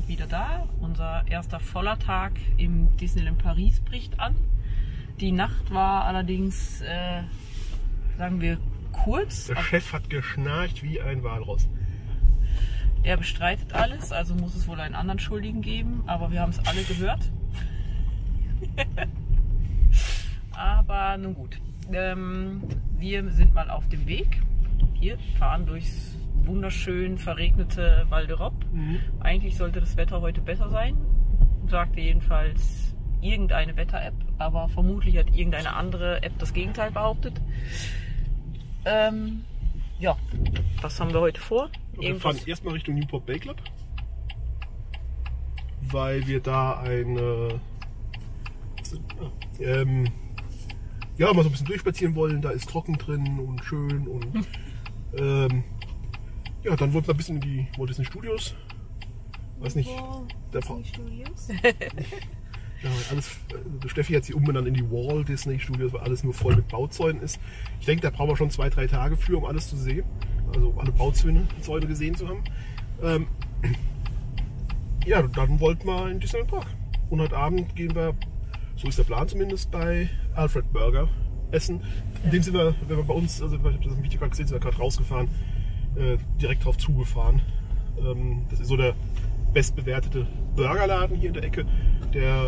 sind wieder da. Unser erster voller Tag im Disneyland Paris bricht an. Die Nacht war allerdings, sagen wir, kurz. Der Chef hat geschnarcht wie ein Walross. Er bestreitet alles, also muss es wohl einen anderen Schuldigen geben, aber wir haben es alle gehört. Aber nun gut, wir sind mal auf dem Weg. Wir fahren durchs wunderschön verregnete Val d'Europe. Eigentlich sollte das Wetter heute besser sein, sagte jedenfalls irgendeine Wetter-App, aber vermutlich hat irgendeine andere App das Gegenteil behauptet. Ja, was haben wir heute vor? Wir fahren erstmal Richtung Newport Bay Club, weil wir da eine ja, mal so ein bisschen durchspazieren wollen. Da ist trocken drin und schön und ja, dann wollten wir ein bisschen in die Walt Disney Studios. Weiß nicht. Disney Studios? Ja, alles, Steffi hat sie umbenannt in die Walt Disney Studios, weil alles nur voll mit Bauzäunen ist. Ich denke, da brauchen wir schon 2-3 Tage für, um alles zu sehen. Also alle Bauzäune gesehen zu haben. Ja, dann wollten wir in Disneyland Park. Und heute Abend gehen wir, so ist der Plan zumindest, bei Alfred Burger essen. In dem sind wir, wenn wir bei uns, also ich habe das im Video gerade gesehen, sind wir gerade rausgefahren, direkt drauf zugefahren. Das ist so der bestbewertete Burgerladen hier in der Ecke, der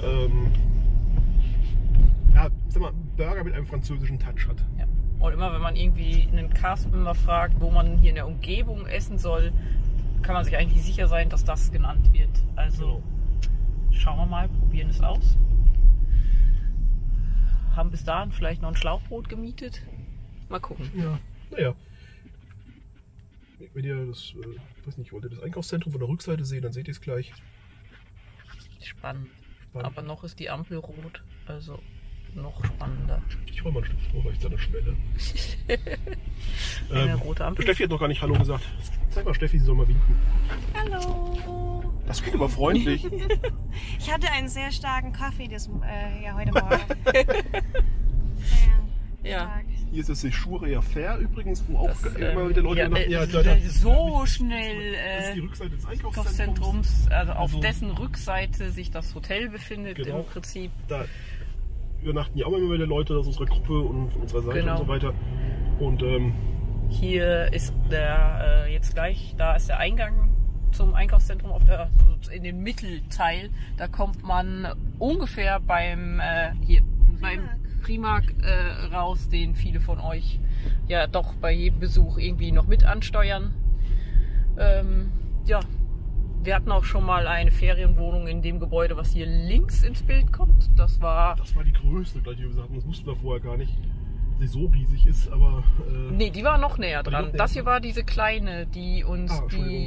ja, sag mal, Burger mit einem französischen Touch hat. Ja. Und immer wenn man irgendwie einen Castmember fragt, wo man hier in der Umgebung essen soll, kann man sich eigentlich sicher sein, dass das genannt wird. Also schauen wir mal, probieren es aus. Haben bis dahin vielleicht noch ein Schlauchboot gemietet. Mal gucken. Ja, naja. Wenn ihr das, weiß nicht, wollt ihr das Einkaufszentrum von der Rückseite sehen, dann seht ihr es gleich. Spannend. Aber noch ist die Ampel rot, also noch spannender. Ich hol mal ein Stück vor, weil ich da eine Schwelle. Eine rote Ampel. Steffi hat noch gar nicht Hallo gesagt. Zeig mal, Steffi, sie soll mal winken. Hallo! Das ist gut, aber freundlich. Ich hatte einen sehr starken Kaffee ja, heute Morgen. Ja. Stark. Hier ist das Sejour Fair übrigens, wo auch Das, immer wieder Leute so schnell das ist die Rückseite des Einkaufszentrums, also auf Also, dessen Rückseite sich das Hotel befindet, genau, im Prinzip. Da übernachten ja auch immer wieder Leute aus unserer Gruppe und von unserer Seite und so weiter. Und hier ist der jetzt gleich, da ist der Eingang zum Einkaufszentrum also in den Mittelteil. Da kommt man ungefähr beim Primark raus, den viele von euch ja doch bei jedem Besuch irgendwie noch mit ansteuern. Ja, wir hatten auch schon mal eine Ferienwohnung in dem Gebäude, was hier links ins Bild kommt. Das war die größte, gleich wie gesagt, das wussten wir vorher gar nicht, dass sie so riesig ist, aber nee, die war noch näher dran. Das hier war diese kleine, die uns die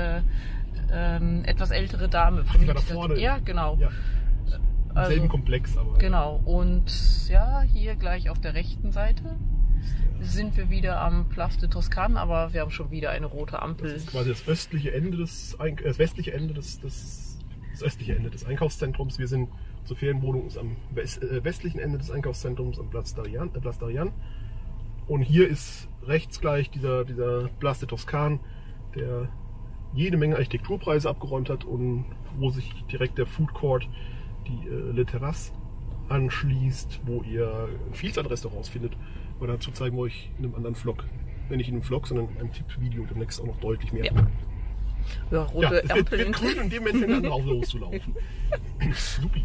etwas ältere Dame vermietet hat. Vorne. Ja, genau. Ja. Im selben Komplex, aber. Genau. Und ja, hier gleich auf der rechten Seite sind wir wieder am Place de Toscane, aber wir haben schon wieder eine rote Ampel. Das ist quasi das östliche Ende das westliche Ende das östliche Ende des Einkaufszentrums. Wir sind zur Ferienwohnung am westlichen Ende des Einkaufszentrums am Place d'Ariane. Und hier ist rechts gleich dieser Place de Toscane, der jede Menge Architekturpreise abgeräumt hat und wo sich direkt der Food Court, die Le Terrasse, anschließt, wo ihr eine Vielzahl an Restaurants findet. Aber dazu zeigen wir euch in einem anderen Vlog. Nicht in einem Vlog, sondern in einem Tippvideo demnächst auch noch deutlich mehr. Ja, rote es Ampel. wird grün und dem Moment fängt an drauf loszulaufen. Supi.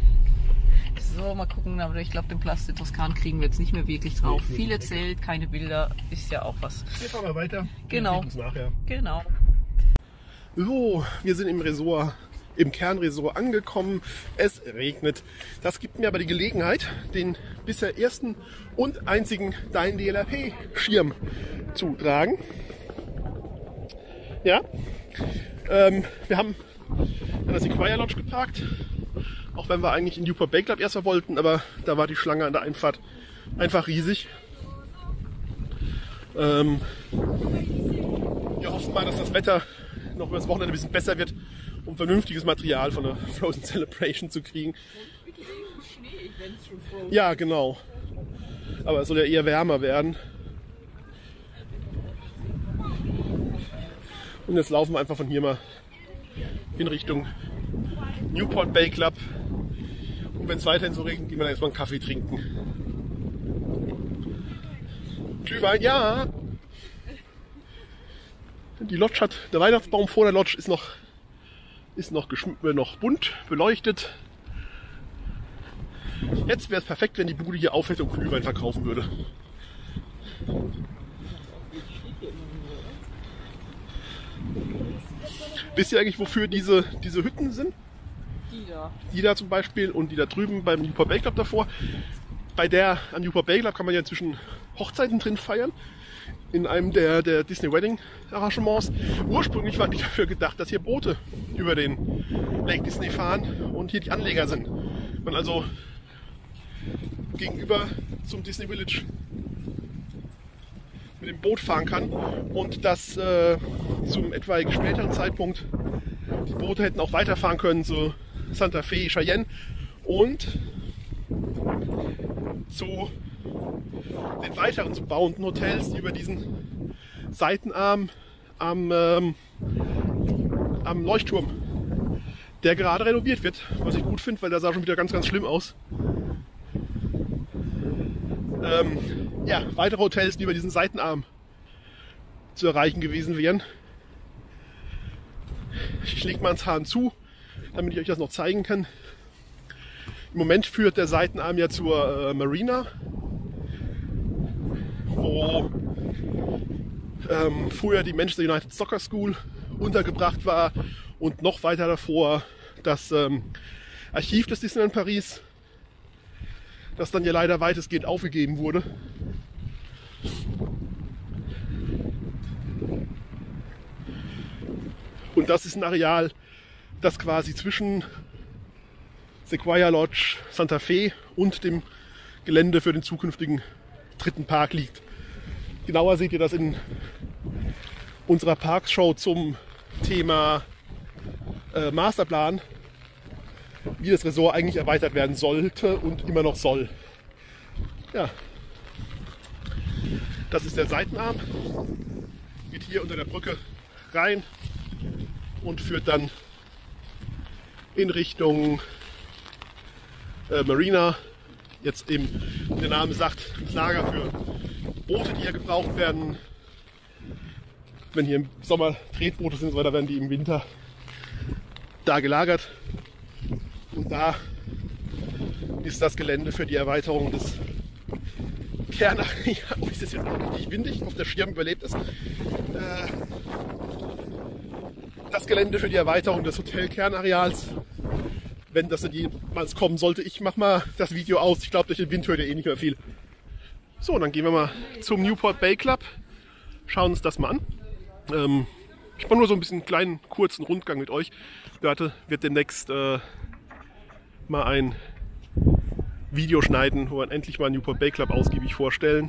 So, mal gucken, aber ich glaube, den Place de Toscane kriegen wir jetzt nicht mehr wirklich drauf. Nee, Viel erzählt, keine Bilder, ist ja auch was. Jetzt fahren wir weiter. Genau. Wir sehen uns nachher. Genau. So, wir sind im Kernresort angekommen. Es regnet. Das gibt mir aber die Gelegenheit, den bisher ersten und einzigen Dein DLRP-Schirm zu tragen. Ja, wir haben an der Sequoia Lodge geparkt, auch wenn wir eigentlich in Newport Bay Club erst mal wollten, aber da war die Schlange an der Einfahrt einfach riesig. Wir hoffen mal, dass das Wetter noch über das Wochenende ein bisschen besser wird, um vernünftiges Material von der Frozen Celebration zu kriegen. Ja, genau. Aber es soll ja eher wärmer werden. Und jetzt laufen wir einfach von hier mal in Richtung Newport Bay Club. Und wenn es weiterhin so regnet, gehen wir dann erstmal einen Kaffee trinken. Glühwein, ja! Die Lodge hat, der Weihnachtsbaum vor der Lodge ist noch bunt beleuchtet. Jetzt wäre es perfekt, wenn die Bude hier aufhört und Glühwein verkaufen würde. Wisst ihr eigentlich, wofür diese Hütten sind? Die da zum Beispiel und die da drüben beim Newport Bay Club davor. Am Newport Bay Club kann man ja zwischen Hochzeiten drin feiern. In einem der Disney Wedding Arrangements. Ursprünglich waren die dafür gedacht, dass hier Boote über den Lake Disney fahren und hier die Anleger sind. Man also gegenüber zum Disney Village mit dem Boot fahren kann und dass zum etwaigen späteren Zeitpunkt die Boote hätten auch weiterfahren können zu Santa Fe, Cheyenne und zu den weiteren zu bauenden Hotels, die über diesen Seitenarm am Leuchtturm, der gerade renoviert wird, was ich gut finde, weil der sah schon wieder ganz, ganz schlimm aus. Ja, weitere Hotels, die über diesen Seitenarm zu erreichen gewesen wären. Ich lege mal ans Hahn zu, damit ich euch das noch zeigen kann. Im Moment führt der Seitenarm ja zur Marina, wo früher die Manchester United Soccer School untergebracht war und noch weiter davor das Archiv des Disneyland Paris, das dann ja leider weitestgehend aufgegeben wurde. Und das ist ein Areal, das quasi zwischen Sequoia Lodge, Santa Fe und dem Gelände für den zukünftigen dritten Park liegt. Genauer seht ihr das in unserer Parkshow zum Thema Masterplan, wie das Resort eigentlich erweitert werden sollte und immer noch soll. Ja, das ist der Seitenarm, geht hier unter der Brücke rein und führt dann in Richtung Marina. Jetzt eben, wie der Name sagt, das Lager für Boote, die hier gebraucht werden. Wenn hier im Sommer Tretboote sind, so, da werden die im Winter da gelagert. Und da ist das Gelände für die Erweiterung des Kernareals. Oh, ist das jetzt auch richtig windig? Auf der Schirm überlebt es. Das Gelände für die Erweiterung des Hotel-Kernareals. Wenn das denn jemals kommen sollte. Ich mache mal das Video aus. Ich glaube, durch den Wind hört ihr eh nicht mehr viel. So, dann gehen wir mal zum Newport Bay Club. Schauen uns das mal an. Ich mache nur so ein bisschen kleinen, kurzen Rundgang mit euch. Dörte wird demnächst mal ein Video schneiden, wo wir endlich mal Newport Bay Club ausgiebig vorstellen.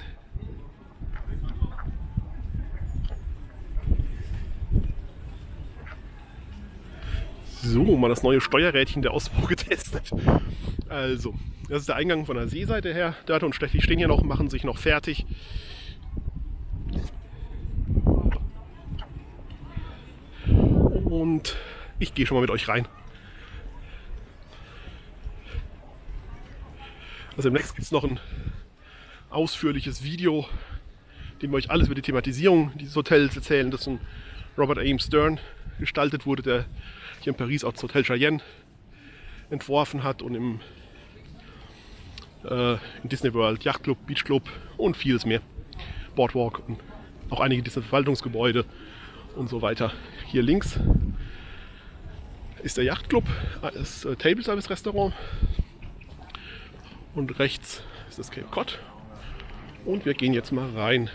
So, mal das neue Steuerrädchen der Ausbau getestet. Also, das ist der Eingang von der Seeseite her. Dörte und Steffi stehen hier noch, machen sich noch fertig. Und ich gehe schon mal mit euch rein. Also demnächst gibt es noch ein ausführliches Video, in dem wir euch alles über die Thematisierung dieses Hotels erzählen, das von Robert Ames Stern gestaltet wurde, der hier in Paris auch das Hotel Cheyenne entworfen hat und im Disney World Yacht Club, Beach Club und vieles mehr. Boardwalk und auch einige Disney Verwaltungsgebäude und so weiter. Hier links ist der Yacht Club, das Table Service Restaurant und rechts ist das Cape Cod und wir gehen jetzt mal rein.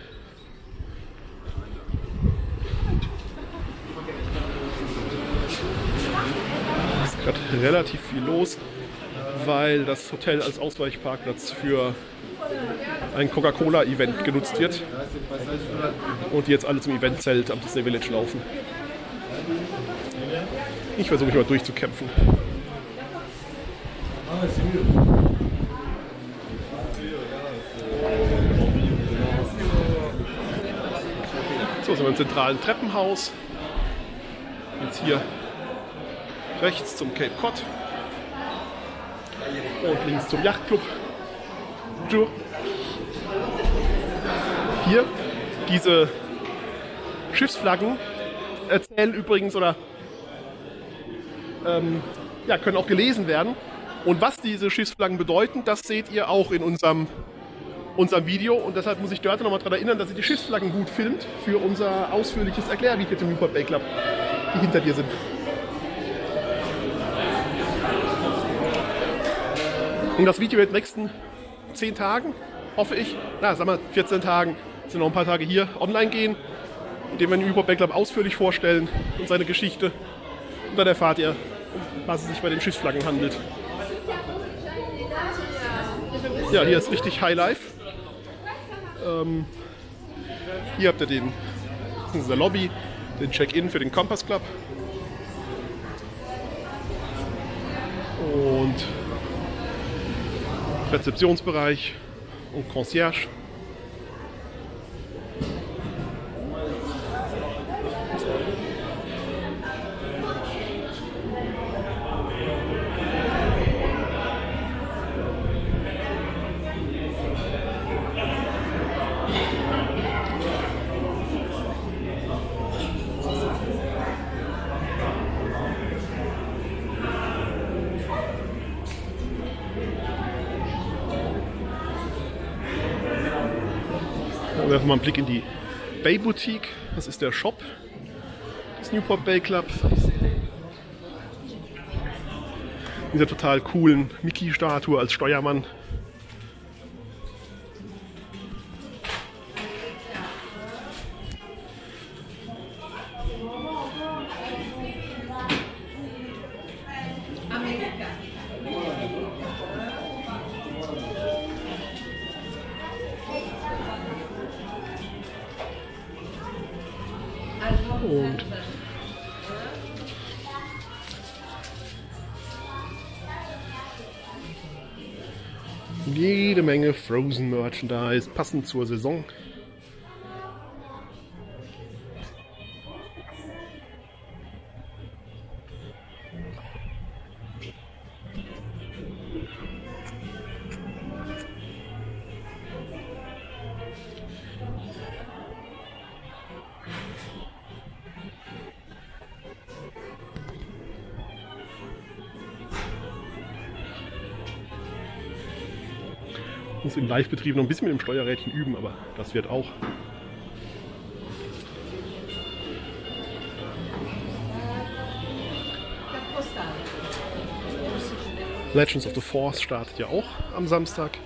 Es ist gerade relativ viel los, weil das Hotel als Ausweichparkplatz für ein Coca-Cola-Event genutzt wird und die jetzt alle zum Eventzelt am Disney Village laufen. Ich versuche mich mal durchzukämpfen. So sind wir im zentralen Treppenhaus. Jetzt hier rechts zum Cape Cod und links zum Yachtclub. Hier, diese Schiffsflaggen erzählen übrigens oder ja, können auch gelesen werden. Und was diese Schiffsflaggen bedeuten, das seht ihr auch in unserem Video. Und deshalb muss ich Dörte nochmal daran erinnern, dass sie die Schiffsflaggen gut filmt für unser ausführliches Erklärvideo zum Newport Bay Club, die hinter dir sind. Und das Video wird in den nächsten 10 Tagen, hoffe ich, sagen wir 14 Tagen, sind noch ein paar Tage hier, online gehen, indem wir den Newport Bay Club ausführlich vorstellen und seine Geschichte. Und dann erfahrt ihr, um was es sich bei den Schiffsflaggen handelt. Ja, hier ist richtig Highlife. Hier habt ihr unsere Lobby, den Check-in für den Compass Club. Und Rezeptionsbereich und Concierge. Wir werfen mal einen Blick in die Bay Boutique. Das ist der Shop des Newport Bay Club. Mit dieser total coolen Mickey-Statue als Steuermann. Und jede Menge Frozen Merchandise, passend zur Saison. Muss im Live-Betrieb noch ein bisschen mit dem Steuerrädchen üben, aber das wird auch. Legends of the Force startet ja auch am Samstag.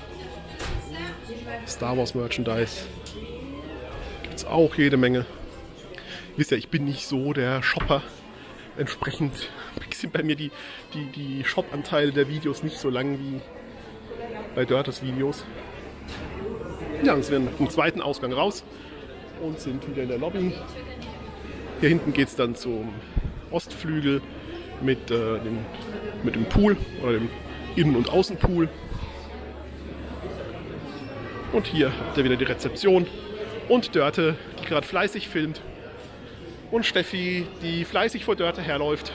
Star Wars Merchandise gibt es auch jede Menge. Ihr wisst ja, ich bin nicht so der Shopper. Entsprechend sind bei mir die Shop-Anteile der Videos nicht so lang wie bei Dörtes Videos. Ja, und wir sind im zweiten Ausgang raus und sind wieder in der Lobby. Hier hinten geht es dann zum Ostflügel mit dem Pool oder dem Innen- und Außenpool. Und hier habt ihr wieder die Rezeption und Dörte, die gerade fleißig filmt. Und Steffi, die fleißig vor Dörte herläuft.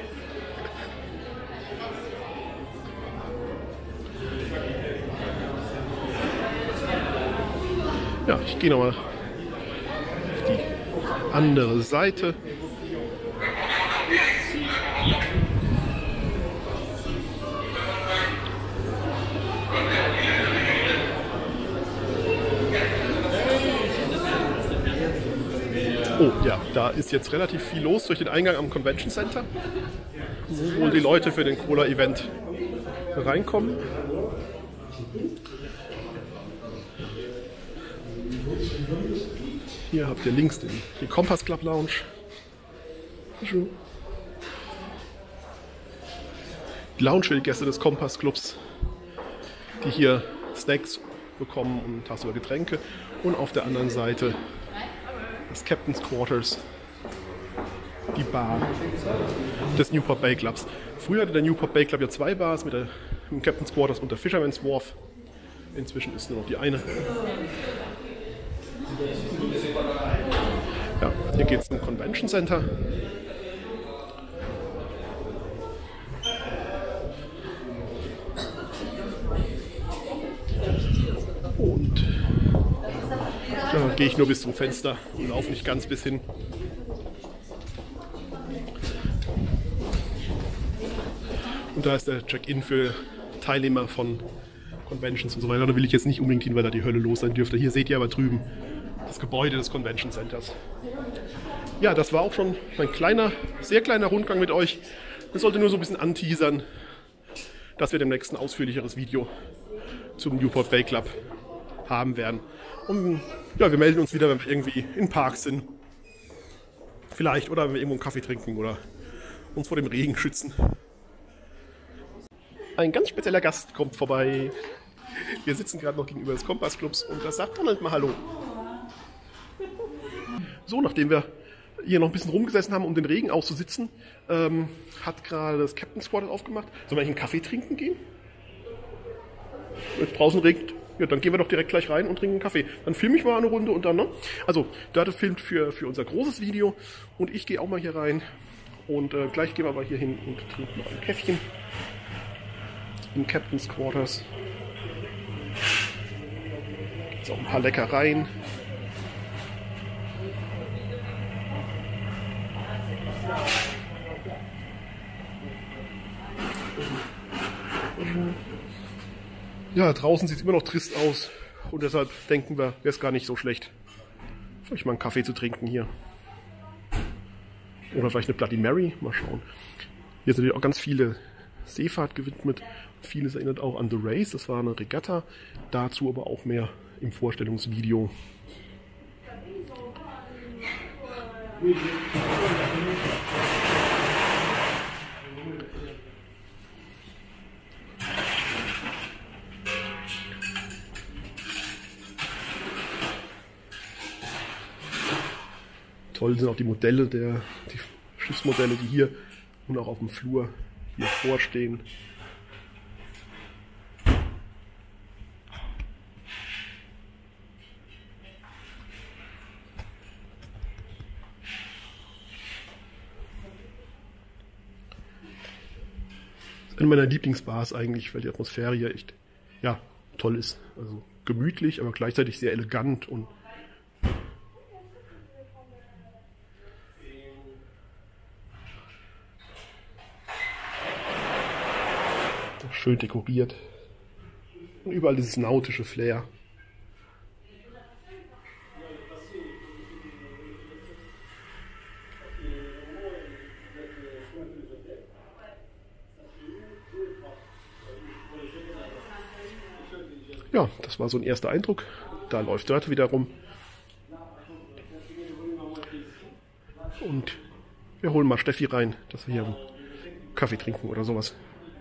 Ja, ich gehe nochmal auf die andere Seite. Oh ja, da ist jetzt relativ viel los durch den Eingang am Convention Center, wo wohl die Leute für den Cola-Event reinkommen. Hier habt ihr links den Compass Club Lounge. Die Lounge für die Gäste des Compass Clubs, die hier Snacks bekommen und eine Tasse oder Getränke. Und auf der anderen Seite das Captain's Quarters, die Bar des Newport Bay Clubs. Früher hatte der Newport Bay Club ja 2 Bars mit dem Captain's Quarters und der Fisherman's Wharf. Inzwischen ist nur noch die eine. Ja, hier geht es zum Convention Center. gehe ich nur bis zum Fenster und laufe nicht ganz bis hin. Und da ist der Check-in für Teilnehmer von Conventions und so weiter. Da will ich jetzt nicht unbedingt hin, weil da die Hölle los sein dürfte. Hier seht ihr aber drüben das Gebäude des Convention Centers. Ja, das war auch schon ein kleiner, sehr kleiner Rundgang mit euch. Das sollte nur so ein bisschen anteasern, dass wir demnächst ein ausführlicheres Video zum Newport Bay Club haben werden. Und ja, wir melden uns wieder, wenn wir irgendwie in Parks sind. Vielleicht, oder wenn wir irgendwo einen Kaffee trinken oder uns vor dem Regen schützen. Ein ganz spezieller Gast kommt vorbei. Wir sitzen gerade noch gegenüber des Kompassclubs und da sagt Donald mal Hallo. So, nachdem wir hier noch ein bisschen rumgesessen haben, um den Regen auszusitzen, hat gerade das Captain's Quarters aufgemacht. Sollen wir eigentlich einen Kaffee trinken gehen? Wenn es draußen regnet, ja, dann gehen wir doch direkt gleich rein und trinken einen Kaffee. Dann filme ich mal eine Runde und dann, ne? Also, Dörte filmt für unser großes Video und ich gehe auch mal hier rein. Und gleich gehen wir aber hier hin und trinken noch ein Käffchen im Captain's Quarters. So, ein paar Leckereien. Ja, draußen sieht es immer noch trist aus und deshalb denken wir, wäre es gar nicht so schlecht, vielleicht mal einen Kaffee zu trinken hier. Oder vielleicht eine Bloody Mary, mal schauen. Hier sind auch ganz viele Seefahrt gewidmet. Vieles erinnert auch an The Race, das war eine Regatta. Dazu aber auch mehr im Vorstellungsvideo. Toll sind auch die Modelle, die Schiffsmodelle, die hier und auch auf dem Flur hier vorstehen. Das ist eine meiner Lieblingsbars eigentlich, weil die Atmosphäre hier echt, ja, toll ist. Also gemütlich, aber gleichzeitig sehr elegant und schön dekoriert. Und überall dieses nautische Flair. Ja, das war so ein erster Eindruck. Da läuft Dörte wieder rum. Und wir holen mal Steffi rein, dass wir hier einen Kaffee trinken oder sowas.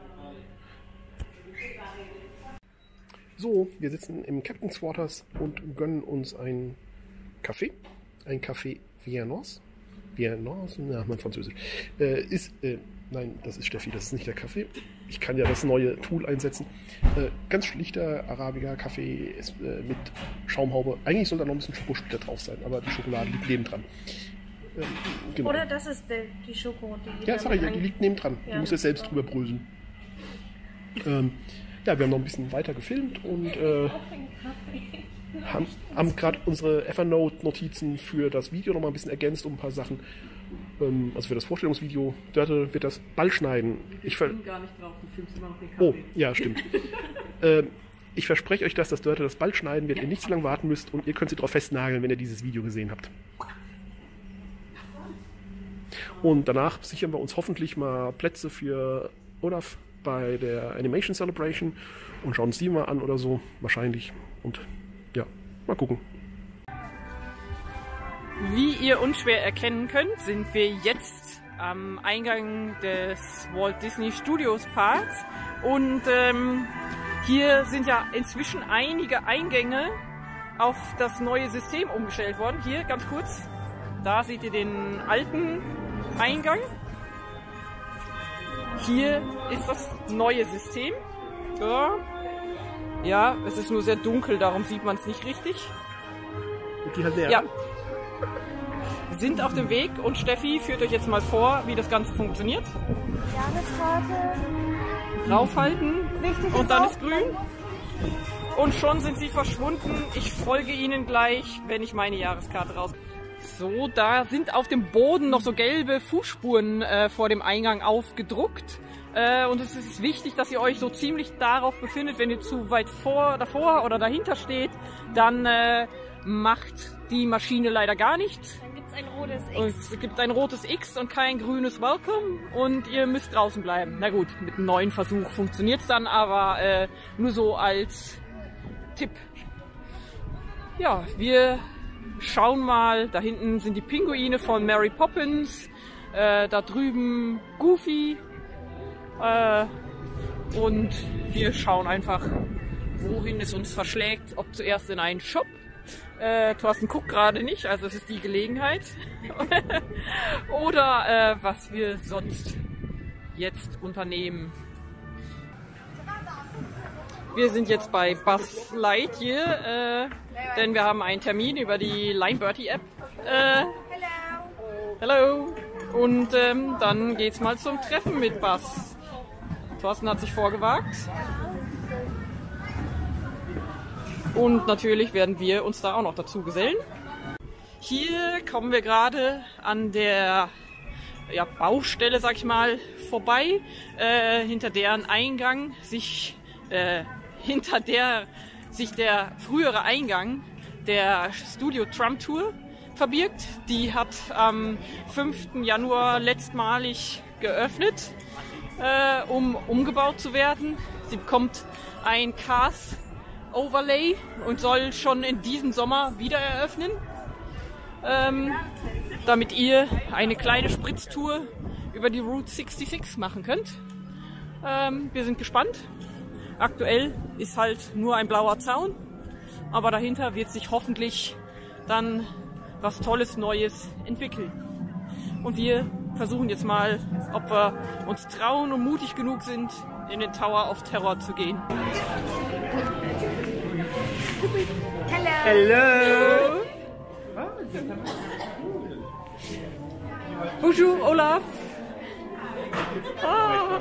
So, wir sitzen im Captain's Quarters und gönnen uns einen Kaffee. Ein Café Viennoise. Viennoise, na, mein Französisch. Nein, das ist Steffi, das ist nicht der Kaffee. Ich kann ja das neue Tool einsetzen. Ganz schlichter Arabica-Kaffee mit Schaumhaube. Eigentlich soll da noch ein bisschen Schokosplitter drauf sein, aber die Schokolade liegt nebendran. Genau. Oder das ist die Schoko. Ja, sag ich ja, die liegt nebendran. Ja. Du musst jetzt selbst drüber bröseln. Ja, wir haben noch ein bisschen weiter gefilmt und haben gerade unsere Evernote-Notizen für das Video noch mal ein bisschen ergänzt um ein paar Sachen. Also für das Vorstellungsvideo. Dörte wird das bald schneiden. Ich bin gar nicht drauf, du filmst immer noch den Kaffee. Oh, ja, stimmt. Ich verspreche euch, dass das Dörte das bald schneiden wird, ihr nicht so lange warten müsst und ihr könnt sie drauf festnageln, wenn ihr dieses Video gesehen habt. Und danach sichern wir uns hoffentlich mal Plätze für Olaf bei der Animation Celebration und schauen uns die mal an oder so, wahrscheinlich. Und ja, mal gucken. Wie ihr unschwer erkennen könnt, sind wir jetzt am Eingang des Walt Disney Studios Parks und hier sind ja inzwischen einige Eingänge auf das neue System umgestellt worden. Hier ganz kurz, da seht ihr den alten Eingang. Hier ist das neue System. Ja, es ist nur sehr dunkel, darum sieht man es nicht richtig. Ja. Sind auf dem Weg und Steffi führt euch jetzt mal vor, wie das Ganze funktioniert. Jahreskarte. Draufhalten und dann ist grün. Und schon sind sie verschwunden. Ich folge ihnen gleich, wenn ich meine Jahreskarte raus. So, da sind auf dem Boden noch so gelbe Fußspuren vor dem Eingang aufgedruckt. Und es ist wichtig, dass ihr euch so ziemlich darauf befindet. Wenn ihr zu weit davor oder dahinter steht, dann macht die Maschine leider nichts. Dann gibt es ein rotes X. Und es gibt ein rotes X und kein grünes Welcome und ihr müsst draußen bleiben. Na gut, mit einem neuen Versuch funktioniert es dann, aber nur so als Tipp. Ja, wir schauen mal. Da hinten sind die Pinguine von Mary Poppins. Da drüben Goofy. Und wir schauen einfach, wohin es uns verschlägt. Ob zuerst in einen Shop. Thorsten guckt gerade nicht, also es ist die Gelegenheit. Oder was wir sonst jetzt unternehmen. Wir sind jetzt bei Buzz Lightyear, denn wir haben einen Termin über die Lineberty App. Hello! Und dann geht's mal zum Treffen mit Buzz. Thorsten hat sich vorgewagt. Und natürlich werden wir uns da auch noch dazu gesellen. Hier kommen wir gerade an der Baustelle, sag ich mal, vorbei, hinter deren Eingang sich der frühere Eingang der Studio Trump Tour verbirgt. Die hat am 5. Januar letztmalig geöffnet, um umgebaut zu werden. Sie bekommt ein Cars Overlay und soll schon in diesem Sommer wieder eröffnen, damit ihr eine kleine Spritztour über die Route 66 machen könnt. Wir sind gespannt. Aktuell ist halt nur ein blauer Zaun, aber dahinter wird sich hoffentlich dann was Tolles Neues entwickeln. Und wir versuchen jetzt mal, ob wir uns trauen und mutig genug sind, in den Tower of Terror zu gehen. Hello. Hello. Bonjour, Olaf. Ah.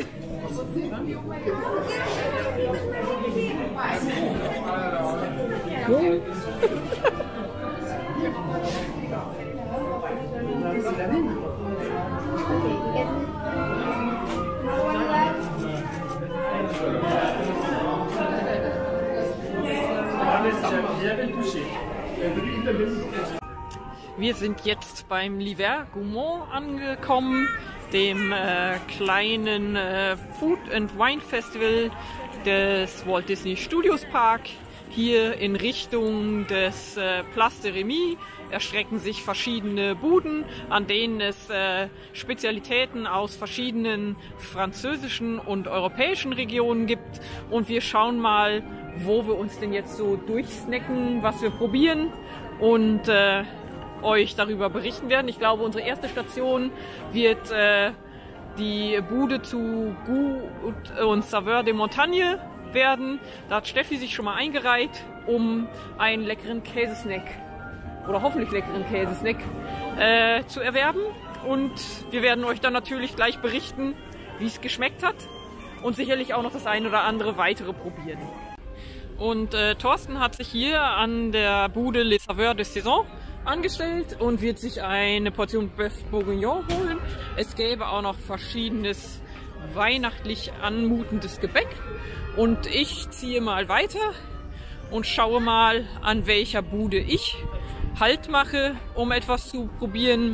Wir sind jetzt beim l'Hiver Gourmand angekommen, dem kleinen Food and Wine Festival des Walt Disney Studios Park. Hier in Richtung des Place de Remy erstrecken sich verschiedene Buden, an denen es Spezialitäten aus verschiedenen französischen und europäischen Regionen gibt. Und wir schauen mal, wo wir uns denn jetzt so durchsnacken, was wir probieren und euch darüber berichten werden. Ich glaube, unsere erste Station wird die Bude zu Goût und Saveur de Montagne werden. Da hat Steffi sich schon mal eingereiht, um einen leckeren Käsesnack oder hoffentlich leckeren Käsesnack zu erwerben. Und wir werden euch dann natürlich gleich berichten, wie es geschmeckt hat und sicherlich auch noch das ein oder andere weitere probieren. Und Thorsten hat sich hier an der Bude Les Saveurs de Saison angestellt und wird sich eine Portion Bœuf Bourguignon holen. Es gäbe auch noch verschiedenes weihnachtlich anmutendes Gebäck. Und ich ziehe mal weiter und schaue mal, an welcher Bude ich Halt mache, um etwas zu probieren.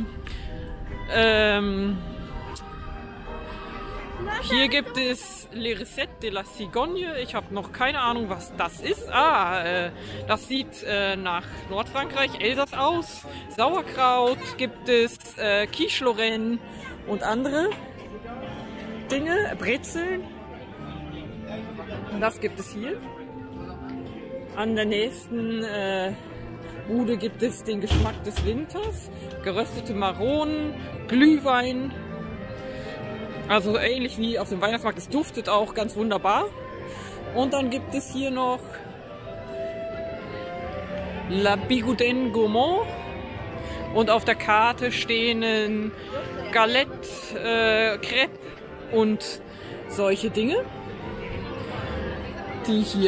Hier gibt es Les Recettes de la Cigogne. Ich habe noch keine Ahnung, was das ist. Das sieht nach Nordfrankreich, Elsass aus. Sauerkraut gibt es, Quiche Lorraine und andere Dinge, Brezeln. Das gibt es hier. An der nächsten Bude gibt es den Geschmack des Winters, geröstete Maronen, Glühwein. Also ähnlich wie auf dem Weihnachtsmarkt, es duftet auch ganz wunderbar. Und dann gibt es hier noch La Bigouden Gourmand. Und auf der Karte stehen Galette, Crêpe und solche Dinge, die hier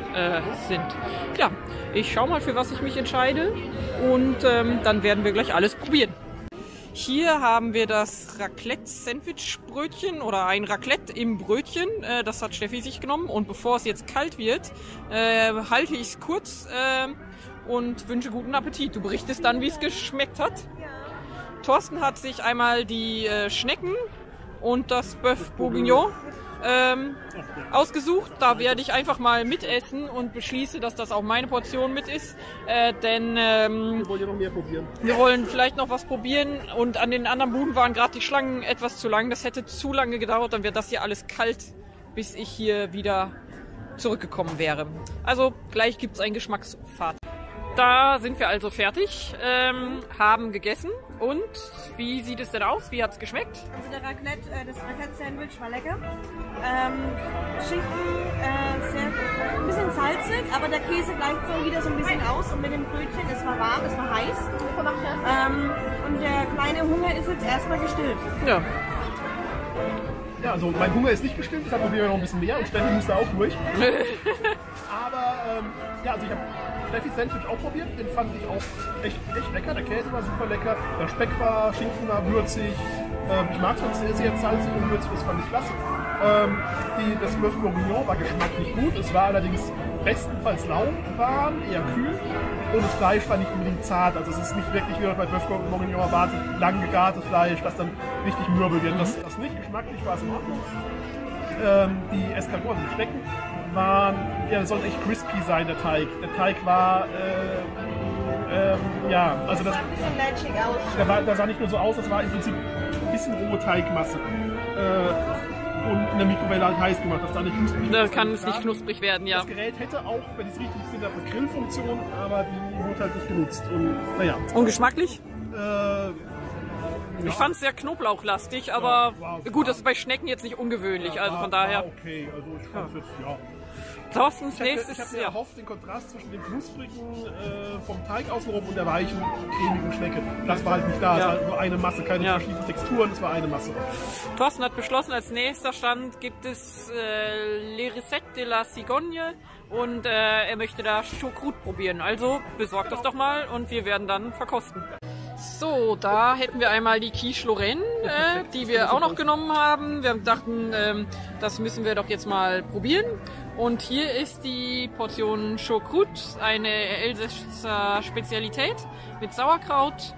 sind. Ja, ich schaue mal, für was ich mich entscheide und dann werden wir gleich alles probieren. Hier haben wir das Raclette-Sandwich-Brötchen oder ein Raclette im Brötchen. Das hat Steffi sich genommen und bevor es jetzt kalt wird, halte ich es kurz und wünsche guten Appetit. Du berichtest dann, wie es geschmeckt hat. Ja. Thorsten hat sich einmal die Schnecken und das Bœuf Bourguignon ausgesucht. Da werde ich einfach mal mitessen und beschließe, dass das auch meine Portion mit ist. Denn Wir wollen ja noch mehr probieren. wir wollen vielleicht noch was probieren und an den anderen Buden waren gerade die Schlangen etwas zu lang. Das hätte zu lange gedauert, dann wäre das hier alles kalt, bis ich hier wieder zurückgekommen wäre. Also gleich gibt es ein Geschmacksfazit. Da sind wir also fertig, haben gegessen und wie sieht es denn aus? Wie hat es geschmeckt? Also das Raclette-Sandwich war lecker. Schinken, ein bisschen salzig, aber der Käse gleicht so wieder so ein bisschen aus. Und mit dem Brötchen, es war warm, es war heiß. Und der kleine Hunger ist jetzt erstmal gestillt. Ja. Ja, also mein Hunger ist nicht gestillt, deshalb probieren wir noch ein bisschen mehr und Steffi muss da auch durch. Aber ja, also ich habe Steffis Sandwich auch probiert, den fand ich auch echt lecker. Der Käse war super lecker, der Speck war, Schinken war würzig. Ich mag es sehr, sehr salzig und würzig, das fand ich klasse. Das Bœuf Bourguignon war geschmacklich gut, es war allerdings bestenfalls lauwarm, eher kühl. Und das Fleisch war nicht unbedingt zart, also es ist nicht wirklich, wie man bei Bœuf Bourguignon erwartet, lang gegartes Fleisch, das dann richtig mürbe wird. Das nicht, geschmacklich war es in Ordnung. Die Escargots, also die Schnecken, waren, ja, soll echt crispy sein, der Teig. Der Teig war, ja, also das sah ein bisschen lätschig aus. der sah nicht nur so aus, das war im Prinzip ein bisschen rohe Teigmasse. Und in der Mikrowelle halt heiß gemacht, dass da nicht knusprig Da kann es nicht knusprig werden, ja. Das Gerät hätte auch, wenn ich es richtig gesehen habe, eine Grillfunktion, aber die wurde halt nicht genutzt. Und naja. Und geschmacklich? Ja. Ich fand es sehr knoblauchlastig, aber gut, das ist bei Schnecken jetzt nicht ungewöhnlich, also von daher. Okay, also ich fand es jetzt, ja. Thorstens Ich nächstes habe mir Jahr. erhofft, den Kontrast zwischen dem knusprigen vom Teig außenrum und der weichen, cremigen Schnecke. Das war halt nicht da. Es war nur eine Masse, keine verschiedenen Texturen, es war eine Masse. Thorsten hat beschlossen, als nächster Stand gibt es Les Recettes de la Cigogne und er möchte da Choucroute probieren. Also besorgt das doch mal und wir werden dann verkosten. So, da hätten wir einmal die Quiche Lorraine, die wir auch noch genommen haben. Wir dachten, das müssen wir doch jetzt mal probieren. Und hier ist die Portion Choucroute, eine Elsässer Spezialität mit Sauerkraut.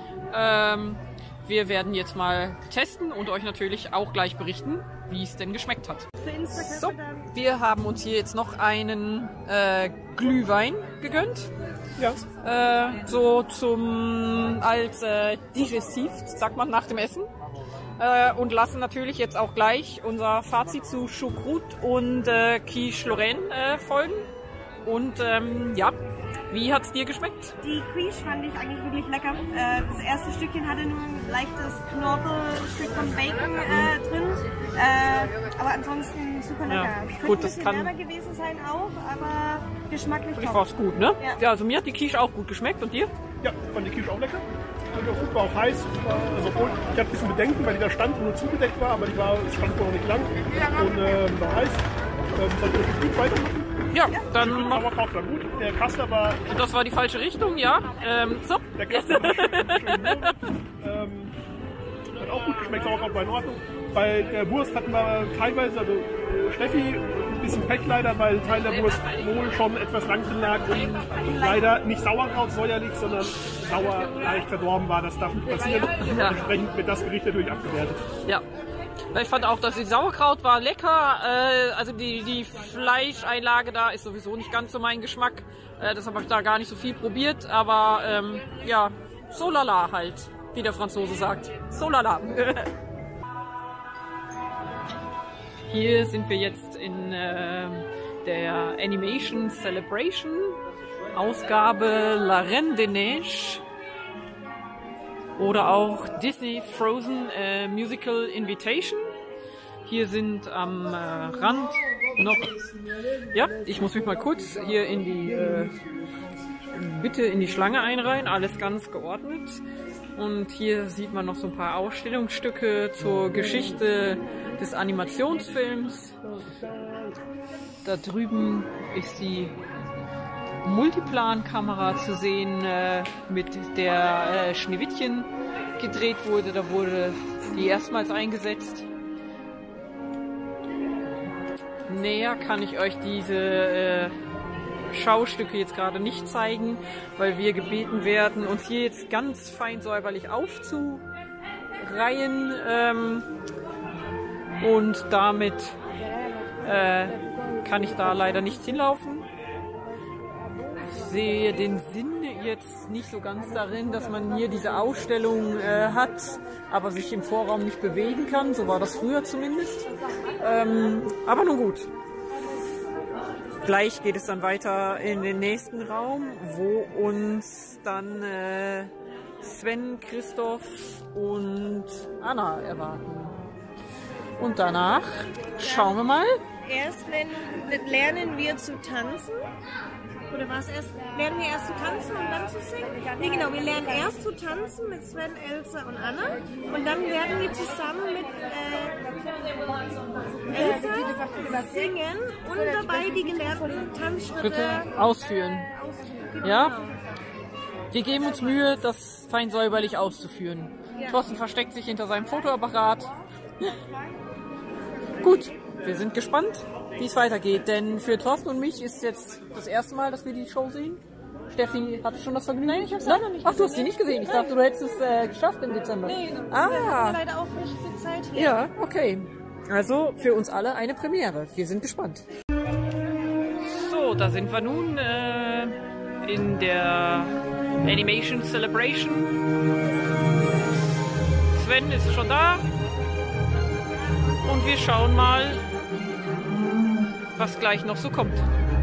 Wir werden jetzt mal testen und euch natürlich auch gleich berichten, wie es denn geschmeckt hat. So, wir haben uns hier jetzt noch einen Glühwein gegönnt. Ja. So als Digestiv, sagt man, nach dem Essen. Und lassen natürlich jetzt auch gleich unser Fazit zu Choucroute und Quiche Lorraine folgen. Und ja, wie hat es dir geschmeckt? Die Quiche fand ich eigentlich wirklich lecker. Das erste Stückchen hatte nur ein leichtes Knorpelstück von Bacon drin. Aber ansonsten super lecker. Ja, gut, das kann wärmer gewesen sein auch, aber geschmacklich Ich top. war es gut, ne? Ja. Ja, also mir hat die Quiche auch gut geschmeckt. Und dir? Ja, ich fand die Quiche auch lecker. Und auch gut, war auch heiß. Also, ich hatte ein bisschen Bedenken, weil die da stand und nur zugedeckt war, aber die stand vorher nicht lang und war heiß. Sollte richtig gut weitermachen. Ja, dann noch. Sauerkraut war gut. Der Kassler war. Und das war die falsche Richtung, ja. So. Der Kassler war schön mürbe. Hat auch gut geschmeckt, Sauerkraut war in Ordnung. Bei der Wurst hatten wir teilweise, also Steffi, ein bisschen Pech leider, weil Teil der Wurst wohl schon etwas lang drin lag und leider nicht Sauerkraut säuerlich, sondern sauer leicht verdorben war. Das darf nicht passieren. Ja. Entsprechend wird das Gericht natürlich abgewertet. Ja. Ich fand auch, dass die Sauerkraut war lecker. Also die Fleischeinlage da ist sowieso nicht ganz so mein Geschmack. Deshalb habe ich da gar nicht so viel probiert. Aber ja, so lala halt, wie der Franzose sagt. So lala. Hier sind wir jetzt in der Animation Celebration Ausgabe La Reine des Neiges oder auch Disney Frozen Musical Invitation. Hier sind am Rand noch, ja, ich muss mich mal kurz hier in die bitte in die Schlange einreihen, alles ganz geordnet. Und hier sieht man noch so ein paar Ausstellungsstücke zur Geschichte des Animationsfilms. Da drüben ist die Multiplan-Kamera zu sehen, mit der Schneewittchen gedreht wurde. Da wurde die erstmals eingesetzt. Näher kann ich euch diese Schaustücke jetzt gerade nicht zeigen, weil wir gebeten werden, uns hier jetzt ganz fein säuberlich aufzureihen. Und damit kann ich da leider nicht hinlaufen. Ich sehe den Sinn jetzt nicht so ganz darin, dass man hier diese Ausstellung hat, aber sich im Vorraum nicht bewegen kann. So war das früher zumindest. Aber nun gut. Gleich geht es dann weiter in den nächsten Raum, wo uns dann Sven, Christoph und Anna erwarten. Und danach schauen wir mal. Erst lernen wir zu tanzen. Oder was erst? Lernen wir erst zu tanzen und dann zu singen? Nee, genau, wir lernen erst zu tanzen mit Sven, Elsa und Anna. Und dann werden wir zusammen mit Elsa singen und dabei die gelernten Tanzschritte ausführen. Genau. Ja? Wir geben uns Mühe, das fein säuberlich auszuführen. Ja. Thorsten versteckt sich hinter seinem Fotoapparat. Gut, wir sind gespannt, wie es weitergeht, denn für Thorsten und mich ist jetzt das erste Mal, dass wir die Show sehen. Steffi, hattest du schon das Vergnügen? Nein, ich habe es leider nicht gesehen. Ach, du hast sie nicht gesehen? Ich dachte, du hättest es geschafft im Dezember. Nee, wir Ah, haben leider auch nicht viel Zeit hier. ja, okay. Also für uns alle eine Premiere. Wir sind gespannt. So, da sind wir nun in der Animation Celebration. Sven ist schon da. Und wir schauen mal, was gleich noch so kommt.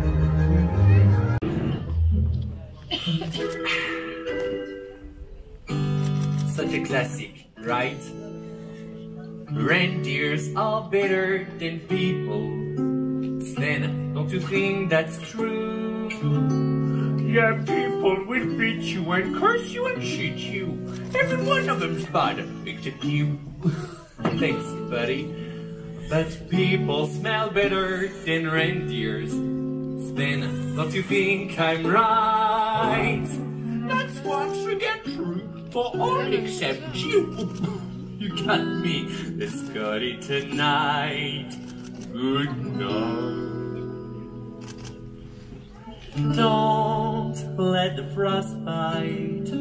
Such a classic, right? Reindeers are better than people. Sven, don't you think that's true? Yeah, people will beat you and curse you and cheat you. Every one of them's bad, except you. Thanks, buddy. But people smell better than reindeers. Sven, don't you think I'm right? That's once again true for all except you. You got me, let's got it tonight. Good night. Don't let the frost bite.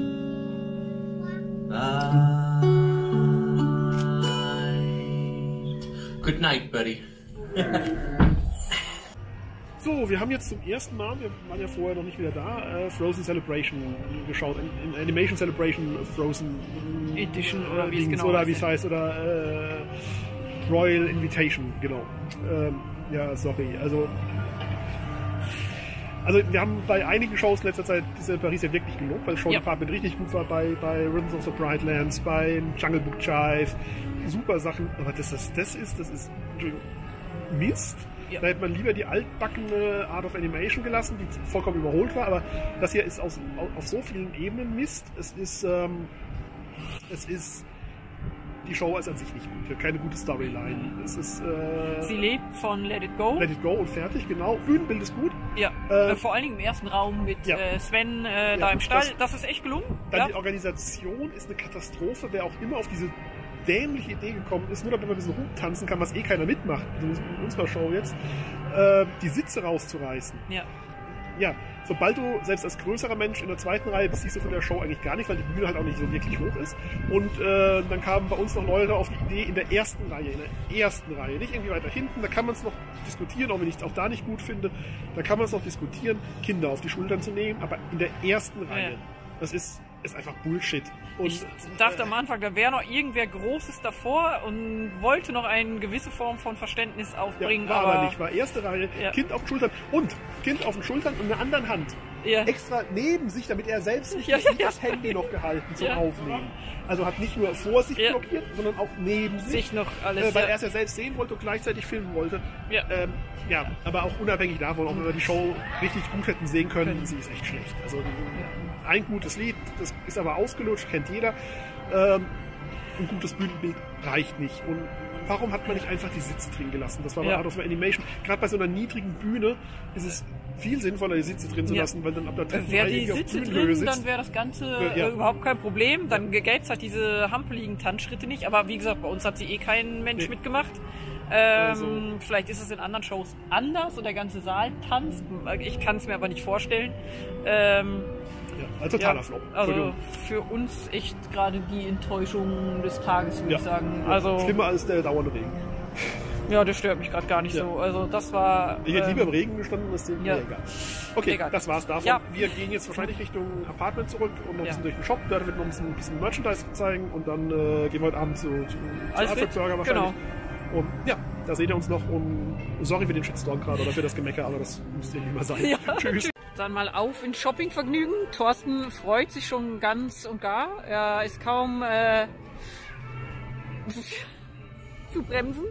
Good night, buddy. So, wir haben jetzt zum ersten Mal, wir waren ja vorher noch nicht wieder da, Frozen Celebration geschaut, in Animation Celebration Frozen Edition oder wie es genau oder wie es heißt, oder Royal Invitation, genau. Ja, sorry, also wir haben bei einigen Shows in letzter Zeit diese Paris ja wirklich gelobt, weil das Show Department richtig gut war, bei Rhythms of the Brightlands, bei Jungle Book Jive, super Sachen, aber das ist Mist. Ja. Da hätte man lieber die altbackene Art of Animation gelassen, die vollkommen überholt war, aber das hier ist auf so vielen Ebenen Mist. Es ist die Show ist an sich nicht gut, keine gute Storyline. Es ist, sie lebt von Let It Go. Let It Go und fertig, genau. Bühnenbild ist gut. Ja, vor allen Dingen im ersten Raum mit Sven da im Stall. Das ist echt gelungen. Dann die Organisation ist eine Katastrophe, wer auch immer auf diese dämliche Idee gekommen ist, nur damit man ein bisschen rumtanzen kann, was eh keiner mitmacht, in unserer Show jetzt, die Sitze rauszureißen. Ja. Ja, sobald du selbst als größerer Mensch in der zweiten Reihe bist, siehst du von der Show eigentlich gar nichts, weil die Bühne halt auch nicht so wirklich hoch ist. Und dann kamen bei uns noch Leute auf die Idee in der ersten Reihe, nicht irgendwie weiter hinten, da kann man es noch diskutieren, auch wenn ich es auch da nicht gut finde, da kann man es noch diskutieren, Kinder auf die Schultern zu nehmen, aber in der ersten Reihe, das ist einfach Bullshit. Und, ich dachte am Anfang, da wäre noch irgendwer Großes davor und wollte noch eine gewisse Form von Verständnis aufbringen. Ja, war aber nicht. War erste Reihe, Kind auf den Schultern und Kind auf den Schultern und in der anderen Hand. Ja. Extra neben sich, damit er selbst nicht das Handy noch gehalten zum Aufnehmen. Also hat nicht nur vor sich blockiert, sondern auch neben sich noch alles, weil er es ja selbst sehen wollte und gleichzeitig filmen wollte. Ja, aber auch unabhängig davon, ob wir die Show richtig gut hätten sehen können, sie ist echt schlecht. Also ein gutes Lied, das ist aber ausgelutscht, kennt jeder. ein gutes Bühnenbild reicht nicht. Und warum hat man nicht einfach die Sitze drin gelassen? Das war bei Art of Animation. Gerade bei so einer niedrigen Bühne ist es viel sinnvoller, die Sitze drin zu lassen, weil dann ab der dritten wäre Reihe die auf Sitze Bühnenhöhe drin, sitzt. dann wäre das Ganze überhaupt kein Problem. Dann gäbe es halt diese hampeligen Tanzschritte nicht. Aber wie gesagt, bei uns hat sie eh kein Mensch mitgemacht. Vielleicht ist es in anderen Shows anders und der ganze Saal tanzt. Ich kann es mir aber nicht vorstellen. Also totaler Flop. Also für uns echt gerade die Enttäuschung des Tages, würde ich sagen. Also, schlimmer als der dauernde Regen. Ja, das stört mich gerade gar nicht so. Also das war... Ich hätte lieber im Regen gestanden, das ist mir egal. Okay, egal. Das war's davon. Ja. Wir gehen jetzt wahrscheinlich Richtung Apartment zurück und noch ein bisschen durch den Shop. Da wird noch ein bisschen Merchandise zeigen und dann gehen wir heute Abend zu Alfred Burger wahrscheinlich. Genau. Und ja, da seht ihr uns noch. Und sorry für den Shitstorm gerade oder für das Gemecker, aber das müsste ja nicht mal sein. Tschüss. Dann mal auf in Shoppingvergnügen. Thorsten freut sich schon ganz und gar. Er ist kaum zu bremsen.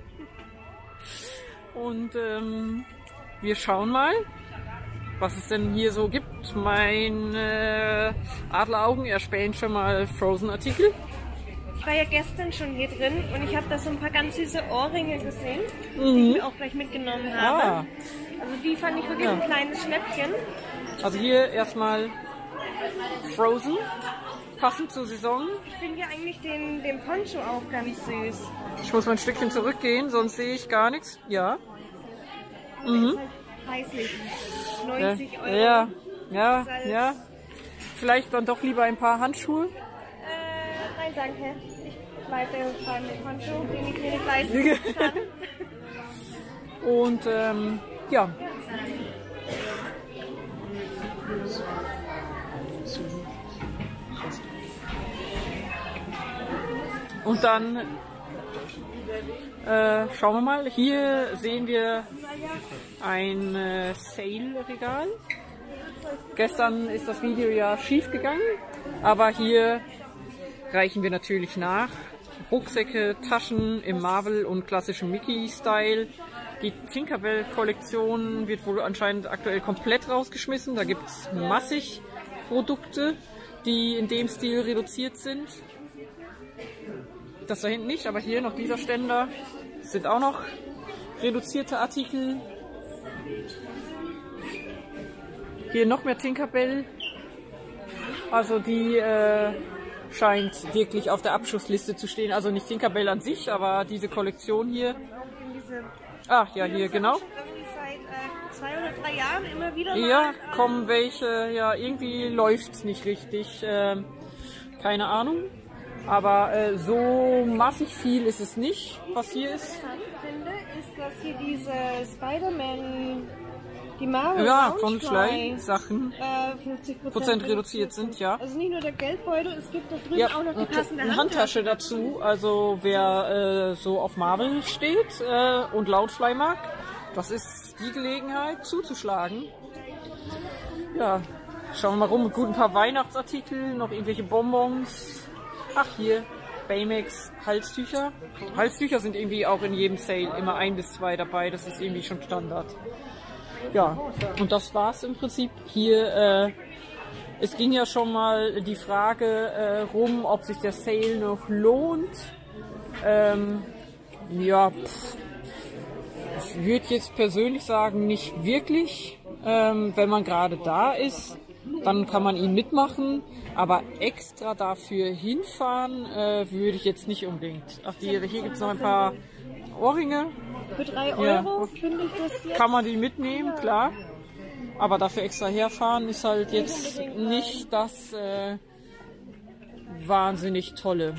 Und wir schauen mal, was es denn hier so gibt. Meine Adleraugen erspähen schon mal Frozen-Artikel. Ich war ja gestern schon hier drin und ich habe da so ein paar ganz süße Ohrringe gesehen, die ich mir auch gleich mitgenommen habe. Also die fand ich wirklich ein kleines Schnäppchen. Also hier erstmal Frozen, passend zur Saison. Ich finde ja eigentlich den Poncho auch ganz süß. Ich muss mal ein Stückchen zurückgehen, sonst sehe ich gar nichts. Ja. Das ist halt preislich. 90 Euro. Ja. Vielleicht dann doch lieber ein paar Handschuhe. Nein, danke. Ich bleibe beim Poncho, den ich mir nicht leisten kann. Und ja. Und dann schauen wir mal. Hier sehen wir ein Sale-Regal. Gestern ist das Video ja schief gegangen, aber hier reichen wir natürlich nach. Rucksäcke, Taschen im Marvel- und klassischen Mickey-Style. Die Tinkerbell-Kollektion wird wohl anscheinend aktuell komplett rausgeschmissen. Da gibt es massig Produkte, die in dem Stil reduziert sind. Das da hinten nicht, aber hier noch dieser Ständer sind auch noch reduzierte Artikel. Hier noch mehr Tinkerbell. Also die scheint wirklich auf der Abschussliste zu stehen. Also nicht Tinkerbell an sich, aber diese Kollektion hier. Ach ja, hier genau. Seit 2 oder 3 Jahren immer wieder mal. Ja, kommen welche. Ja, irgendwie läuft nicht richtig. Keine Ahnung. Aber so massig viel ist es nicht, was hier ist. Was ich finde, ist, dass hier diese Spider-Man, die Marvel von Schlei-Sachen 50% reduziert sind, ja. Also nicht nur der Geldbeutel, es gibt da drüben auch noch die passende eine Handtasche dazu. Also wer so auf Marvel steht und Lautfly mag, das ist die Gelegenheit zuzuschlagen. Ja, schauen wir mal rum. Gut, ein paar Weihnachtsartikel, noch irgendwelche Bonbons. Ach, hier, Baymax Halstücher. Halstücher sind irgendwie auch in jedem Sale immer 1 bis 2 dabei. Das ist irgendwie schon Standard. Ja, und das war's im Prinzip. Hier, es ging ja schon mal die Frage rum, ob sich der Sale noch lohnt. Ja, ich würde jetzt persönlich sagen, nicht wirklich. Wenn man gerade da ist, dann kann man ihn mitmachen. Aber extra dafür hinfahren würde ich jetzt nicht unbedingt. Ach, hier gibt es noch ein paar Ohrringe. Für 3 Euro finde ich das jetzt. Kann man die mitnehmen, klar. Aber dafür extra herfahren ist halt jetzt nicht das wahnsinnig Tolle.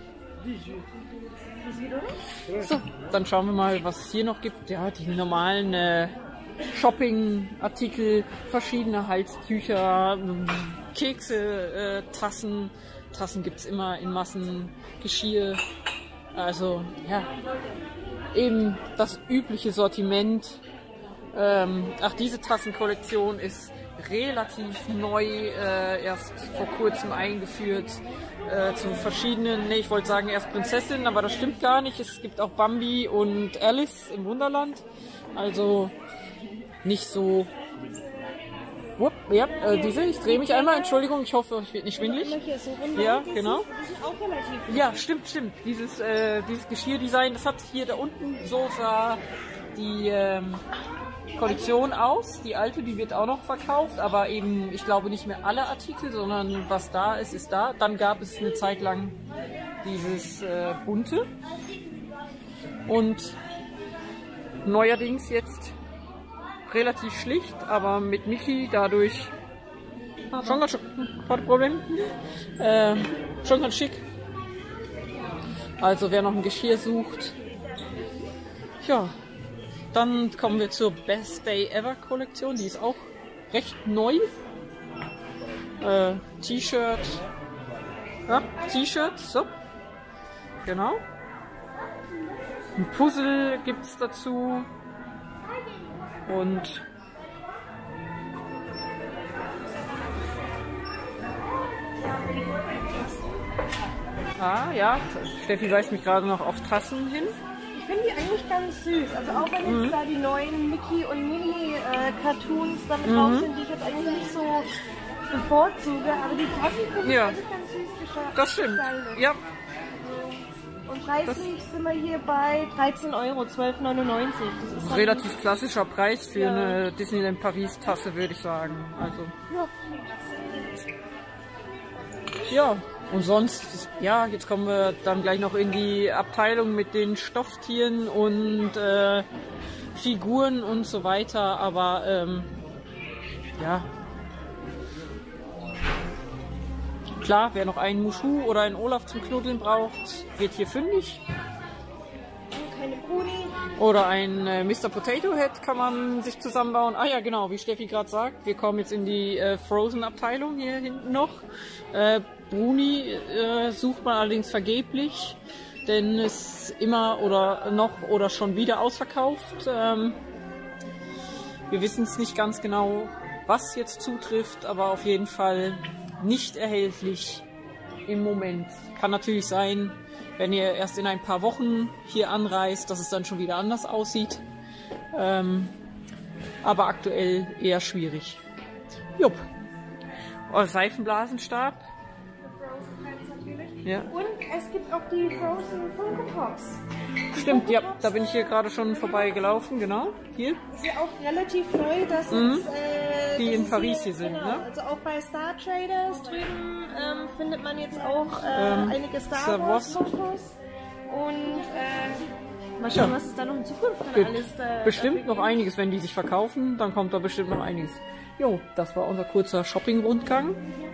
So, dann schauen wir mal, was es hier noch gibt. Ja, die normalen Shopping-Artikel, verschiedene Halstücher, Kekse, Tassen. Tassen gibt es immer in Massen, Geschirr. Also, ja, eben das übliche Sortiment. Ach, diese Tassenkollektion ist relativ neu, erst vor kurzem eingeführt. Zu verschiedenen, ich wollte sagen erst Prinzessinnen, aber das stimmt gar nicht. Es gibt auch Bambi und Alice im Wunderland. Also nicht so Ja, diese, ich drehe mich einmal, Entschuldigung, ich hoffe, ich werde nicht schwindelig. Ja, genau. Die sind auch relativ. Ja, stimmt. Dieses Geschirrdesign, das hat hier da unten, so sah die Kollektion aus. Die alte, die wird auch noch verkauft, aber eben, ich glaube nicht mehr alle Artikel, sondern was da ist, ist da. Dann gab es eine Zeit lang dieses bunte und neuerdings jetzt relativ schlicht, aber mit Mickey dadurch schon ganz Problem. Schon ganz schick. Also wer noch ein Geschirr sucht, ja, dann kommen wir zur Best Day Ever Kollektion. Die ist auch recht neu. T-Shirt, ja, T-Shirt, so, genau. Ein Puzzle gibt es dazu. Und ja, Steffi weist mich gerade noch auf Tassen hin. Ich finde die eigentlich ganz süß. Also auch wenn jetzt da die neuen Mickey und Minnie Cartoons damit drauf sind, die ich jetzt eigentlich nicht so bevorzuge, aber die Tassen finde ich eigentlich ganz süß gestaltet. Das stimmt. Ja. Und preislich sind wir hier bei 13 Euro, 12,99. Das ist relativ klassischer Preis für eine Disneyland Paris Tasse, würde ich sagen. Also. Ja, und sonst, ja, jetzt kommen wir dann gleich noch in die Abteilung mit den Stofftieren und Figuren und so weiter, aber ja. Klar, wer noch einen Mushu oder einen Olaf zum Knuddeln braucht, wird hier fündig. Keine Bruni. Oder ein Mr. Potato Head kann man sich zusammenbauen. Ah ja, genau, wie Steffi gerade sagt, wir kommen jetzt in die Frozen-Abteilung hier hinten noch. Bruni sucht man allerdings vergeblich, denn es ist immer oder noch oder schon wieder ausverkauft. Wir wissen es nicht ganz genau, was jetzt zutrifft, aber auf jeden Fall nicht erhältlich im Moment. Kann natürlich sein, wenn ihr erst in ein paar Wochen hier anreist, dass es dann schon wieder anders aussieht. Aber aktuell eher schwierig. Jupp. Seifenblasenstab. Ja. Und es gibt auch die Frozen Funko Pops. Stimmt, ja, da bin ich hier gerade schon vorbei gelaufen, genau. Hier. Ist ja auch relativ neu, dass es, die in Paris hier sind, genau, ne? Also auch bei Star Traders drüben findet man jetzt auch einige Star Wars Fotos. Und mal schauen, was es da noch in Zukunft dann alles bestimmt noch einiges, wenn die sich verkaufen, dann kommt da bestimmt noch einiges. Jo, das war unser kurzer Shopping-Rundgang.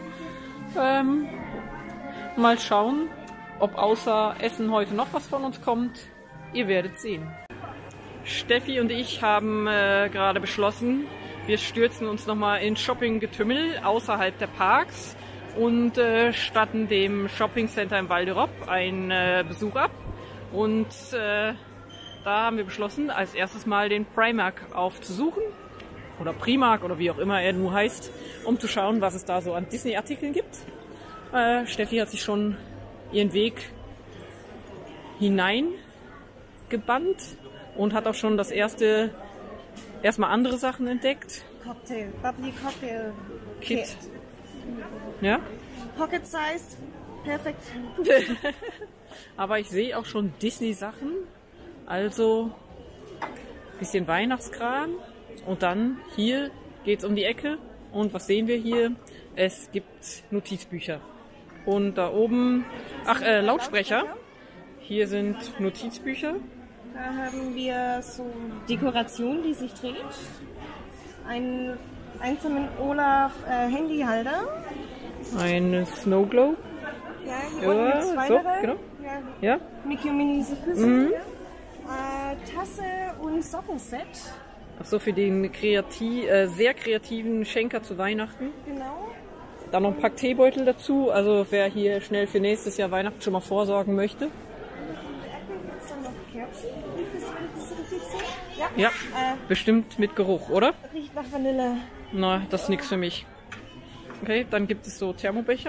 Mal schauen, ob außer Essen heute noch was von uns kommt. Ihr werdet sehen. Steffi und ich haben gerade beschlossen, wir stürzen uns nochmal in Shopping-Getümmel außerhalb der Parks und statten dem Shopping-Center im Val d'Europe einen Besuch ab. Und da haben wir beschlossen, als erstes mal den Primark aufzusuchen. Oder Primark oder wie auch immer er nun heißt, um zu schauen, was es da so an Disney-Artikeln gibt. Steffi hat sich schon ihren Weg hineingebannt und hat auch schon das erstmal andere Sachen entdeckt. Cocktail, Bubbly Cocktail Kit. Ja? Pocket Size, perfekt. Aber ich sehe auch schon Disney-Sachen, also ein bisschen Weihnachtskram. Und dann hier geht's um die Ecke. Und was sehen wir hier? Es gibt Notizbücher. Und da oben, Lautsprecher. Hier sind Notizbücher. Da haben wir so Dekoration, die sich dreht. Einen einzelnen Olaf Handyhalter. Ein Snow Globe. Ja, hier unten gibt's so, weitere. genau. Ja. Ja. Mickey und Minnie Füße. Tasse und Sockenset. Ach so, für den sehr kreativen Schenker zu Weihnachten. Genau. Dann noch ein Pack Teebeutel dazu, also wer hier schnell für nächstes Jahr Weihnachten schon mal vorsorgen möchte. Gibt's dann noch Kerzen? Ist das richtig so? Ja. Ja, bestimmt mit Geruch, oder? Riecht nach Vanille. Na, das ist nichts für mich. Okay, dann gibt es so Thermobecher.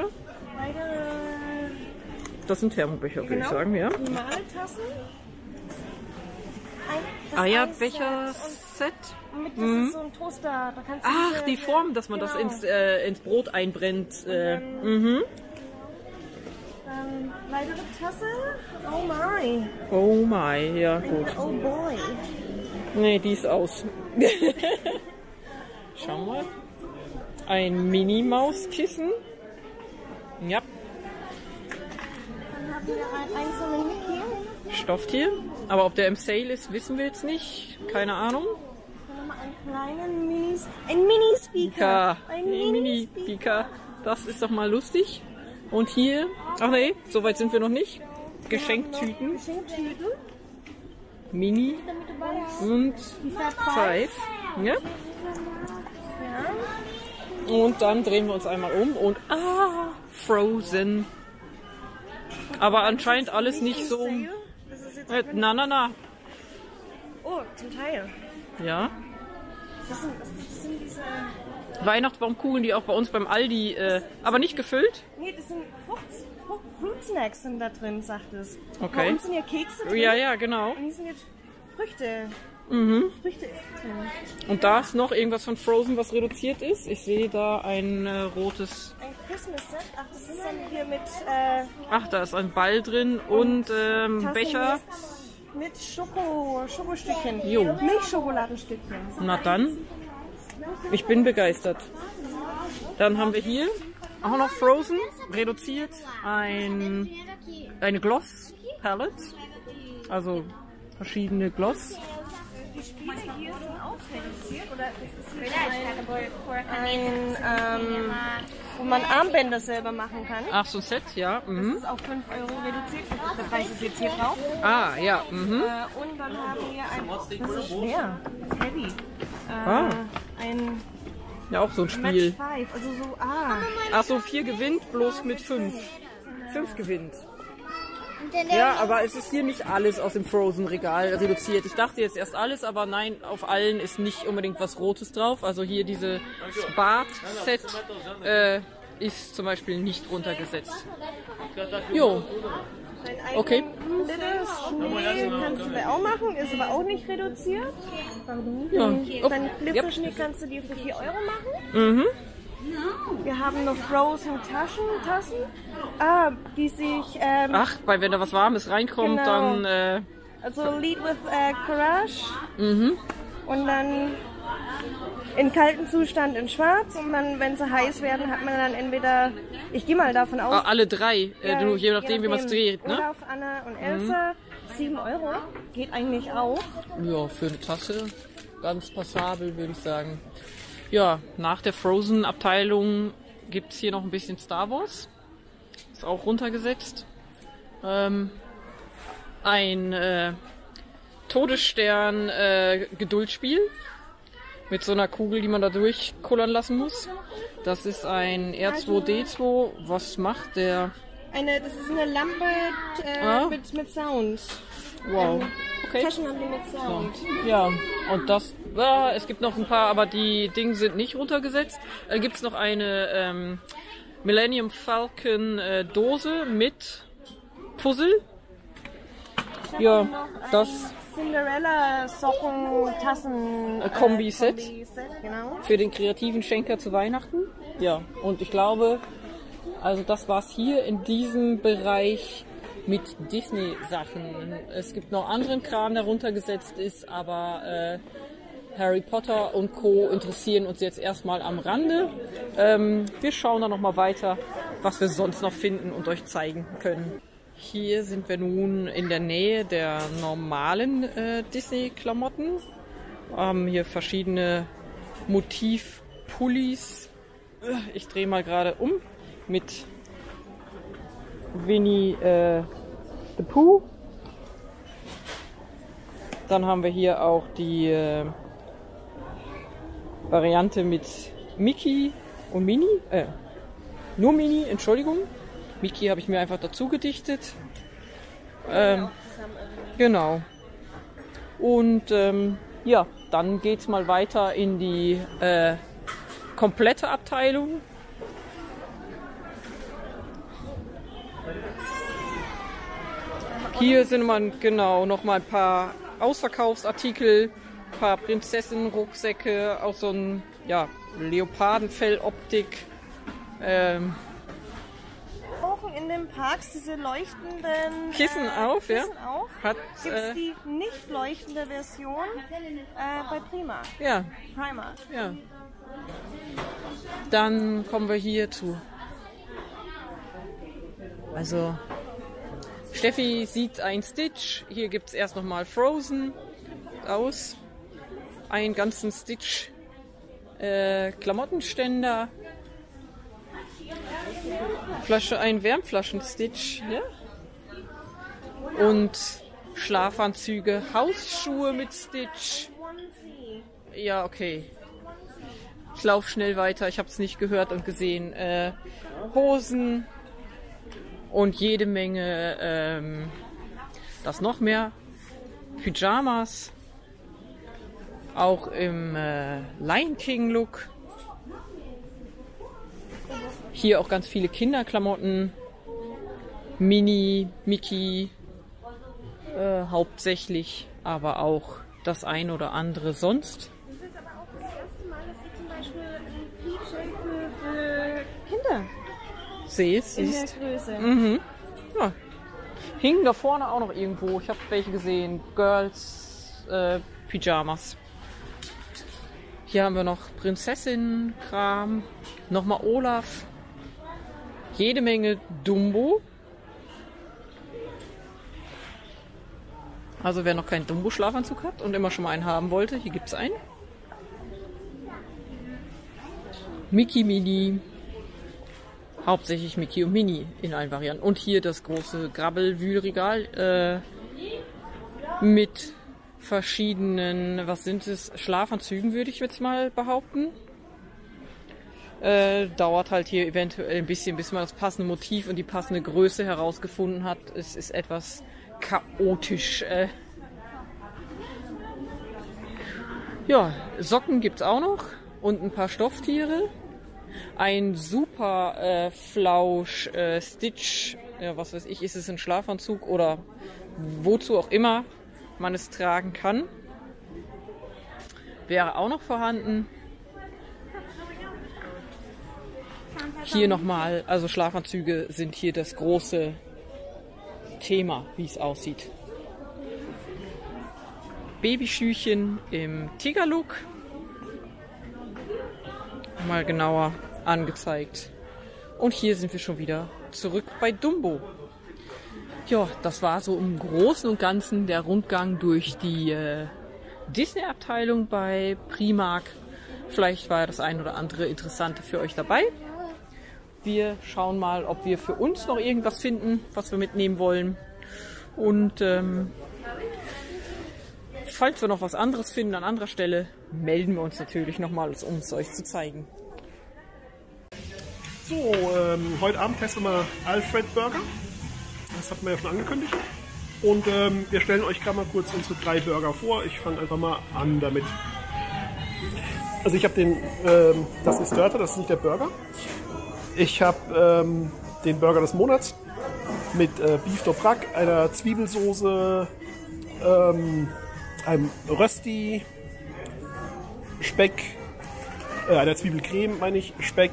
Das sind Thermobecher, würde ich sagen, ja. Normale Tassen. Eierbecher, Toast-Set. Das ist so ein Toaster. Da kannst du Ach, die Form, dass man das ins Brot einbrennt. Dann weitere Tasse. Oh my. Oh my, ja gut. Oh boy. Nee, die ist aus. Schauen wir. Ein Mini-Mauskissen. Ja. Dann haben wir einen einzelnen Mickey. Stofftier. Aber ob der im Sale ist, wissen wir jetzt nicht. Keine Ahnung. Dann haben wir einen kleinen Mini-Speaker. Ein Mini-Speaker. Das ist doch mal lustig. Und hier, ach nee, so weit sind wir noch nicht. Geschenktüten. Geschenktüten. Mini und Die Fat Five. Ja. Ja. Und dann drehen wir uns einmal um und Frozen. Aber anscheinend alles nicht so. Das ist jetzt Na. oh, zum Teil. Ja. Das sind diese. Weihnachtsbaumkugeln, die auch bei uns beim Aldi, aber nicht gefüllt. Nee, das sind Fruit-Snacks sind da drin, sagt es. Okay. Bei uns sind ja Kekse drin. Ja, genau. Und hier sind jetzt Früchte. Früchte drin. Und da ist noch irgendwas von Frozen, was reduziert ist. Ich sehe da ein rotes. Ein Christmas-Set. Ach, das ist dann hier mit Ach, da ist ein Ball drin und Becher. Mit Schokostückchen. Jo. Milchschokoladenstückchen. Na dann. Ich bin begeistert. Dann haben wir hier auch noch Frozen, reduziert, eine Gloss-Palette, also verschiedene Gloss. Die Spiele hier sind auch reduziert, oder wo man Armbänder selber machen kann. Ach, so ein Set, ja. Das ist auf 5 € reduziert. Der Preis ist jetzt hier drauf. Ah, ja. Und dann haben wir das ist schwer, heavy. Ein Ja, auch so ein Match Spiel. 5, also so, Ach so, 4 gewinnt, bloß mit 5. 5 gewinnt. Ja, aber es ist hier nicht alles aus dem Frozen-Regal reduziert. Ich dachte jetzt erst alles, aber nein, auf allen ist nicht unbedingt was Rotes drauf. Also hier diese Bart-Set ist zum Beispiel nicht runtergesetzt. Jo. Okay. Schnee kannst du da auch machen, ist aber auch nicht reduziert. Ja. Dein Glitzerschnee kannst du dir für 4 € machen. Wir haben noch Frozen Tassen, die sich... Ach, weil wenn da was Warmes reinkommt, Genau. dann... also Lead with Courage. Und dann in kaltem Zustand in schwarz. Und dann, wenn sie heiß werden, hat man dann entweder... Ich gehe mal davon aus... alle 3, je nachdem, wie man es dreht, ne? Olaf, Anna und Elsa. 7 €. Geht eigentlich auch. Ja, für eine Tasse ganz passabel, würde ich sagen. Ja, nach der Frozen-Abteilung gibt es hier noch ein bisschen Star Wars. Ist auch runtergesetzt. Ein Todesstern Geduldsspiel mit so einer Kugel, die man da durchkullern lassen muss. Das ist ein R2D2. Was macht der? Das ist eine Lampe mit Sound. Wow. Okay. Taschenlampe mit Sound. Ja, und das, es gibt noch ein paar, aber die Dinge sind nicht runtergesetzt. Dann gibt es noch eine Millennium Falcon Dose mit Puzzle. Ja, das Cinderella Socken Tassen Kombi-Set. Genau. Für den kreativen Schenker zu Weihnachten. Ja, und ich glaube, also das war's hier in diesem Bereich mit Disney-Sachen. Es gibt noch anderen Kram, der runtergesetzt ist, aber Harry Potter und Co. interessieren uns jetzt erstmal am Rande. Wir schauen dann nochmal weiter, was wir sonst noch finden und euch zeigen können. Hier sind wir nun in der Nähe der normalen Disney-Klamotten. Wir haben hier verschiedene Motiv-Pullis. Ich drehe mal gerade um mit Winnie the Pooh. Dann haben wir hier auch die Variante mit Mickey und Minnie. Nur Minnie, Entschuldigung. Mickey habe ich mir einfach dazu gedichtet. Genau. Und ja, dann geht's mal weiter in die komplette Abteilung. Hier sind man genau noch mal ein paar Ausverkaufsartikel paar Prinzessinnen-Rucksäcke, auch so ein, ja, Leopardenfell-Optik. In den Parks diese leuchtenden Kissen auf, ja? Hat gibt es die nicht leuchtende Version bei Primark. Ja. Primark. Ja. Dann kommen wir hier zu. Also Steffi sieht ein Stitch. Hier gibt es erst nochmal Frozen aus. Einen ganzen Stitch Klamottenständer. Ein Wärmflaschen-Stitch, ja? Und Schlafanzüge, Hausschuhe mit Stitch. Ja, okay. Ich laufe schnell weiter, ich habe es nicht gehört und gesehen. Hosen und jede Menge, das noch mehr, Pyjamas, auch im Lion King Look. Hier auch ganz viele Kinderklamotten, Minnie, Mickey, hauptsächlich, aber auch das ein oder andere sonst. Das ist aber auch das erste Mal, dass ich zum Beispiel ein Keychain für Kinder Siehst. in der Größe. Mhm. Ja. Hingen da vorne auch noch irgendwo. Ich habe welche gesehen. Girls Pyjamas. Hier haben wir noch Prinzessinnenkram. Nochmal Olaf. Jede Menge Dumbo. Also wer noch keinen Dumbo-Schlafanzug hat und immer schon mal einen haben wollte, hier gibt es einen. Mickey Mini. Hauptsächlich Mickey und Minnie in allen Varianten. Und hier das große Grabbel-Wühlregal mit verschiedenen, was sind es, Schlafanzügen, würde ich jetzt mal behaupten. Dauert halt hier eventuell ein bisschen, bis man das passende Motiv und die passende Größe herausgefunden hat. Es ist etwas chaotisch. Ja, Socken gibt es auch noch und ein paar Stofftiere. Ein super Flausch Stitch, ja, was weiß ich, ist es ein Schlafanzug oder wozu auch immer man es tragen kann. Wäre auch noch vorhanden. Hier nochmal, also Schlafanzüge sind hier das große Thema, wie es aussieht. Babyschüchen im Tigerlook. Mal genauer angezeigt. Und hier sind wir schon wieder zurück bei Dumbo. Ja, das war so im Großen und Ganzen der Rundgang durch die Disney-Abteilung bei Primark. Vielleicht war das ein oder andere Interessante für euch dabei. Wir schauen mal, ob wir für uns noch irgendwas finden, was wir mitnehmen wollen. Und falls wir noch was anderes finden an anderer Stelle, melden wir uns natürlich nochmal, um es euch zu zeigen. So, heute Abend testen wir mal Alfred Burger. Das hatten wir ja schon angekündigt. Und wir stellen euch gerade mal kurz unsere 3 Burger vor. Ich fange einfach mal an damit. Also ich habe den, das ist Dörter, das ist nicht der Burger. Ich habe den Burger des Monats mit Beef d'Aubrac, einer Zwiebelsoße, einem Rösti, Speck, einer Zwiebelcreme, meine ich, Speck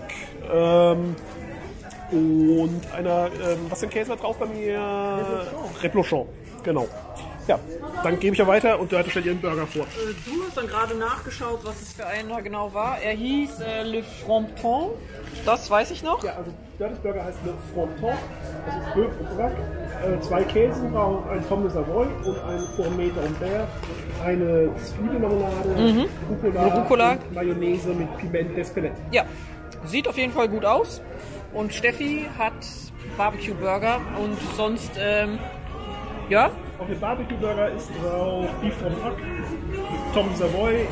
und einer, was ist denn Käse drauf bei mir? Replochon, genau. Ja, dann gebe ich ja weiter und Dörte stellt ihren Burger vor. Du hast dann gerade nachgeschaut, was es für einer genau war. Er hieß Le Fronton, das weiß ich noch. Ja, also Dörtes Burger heißt Le Fronton, das ist Bœuf d'Aubrac, 2 Käsen, ein Tom de Savoy und ein Fourmé d'Ambert, eine Zwiebelmarmelade, Rucola und Mayonnaise mit Piment d'Espelette. Ja, sieht auf jeden Fall gut aus. Und Steffi hat Barbecue Burger und sonst, ja? Auf dem Barbecue Burger ist drauf Beef d'Aubrac, Tom de Savoy,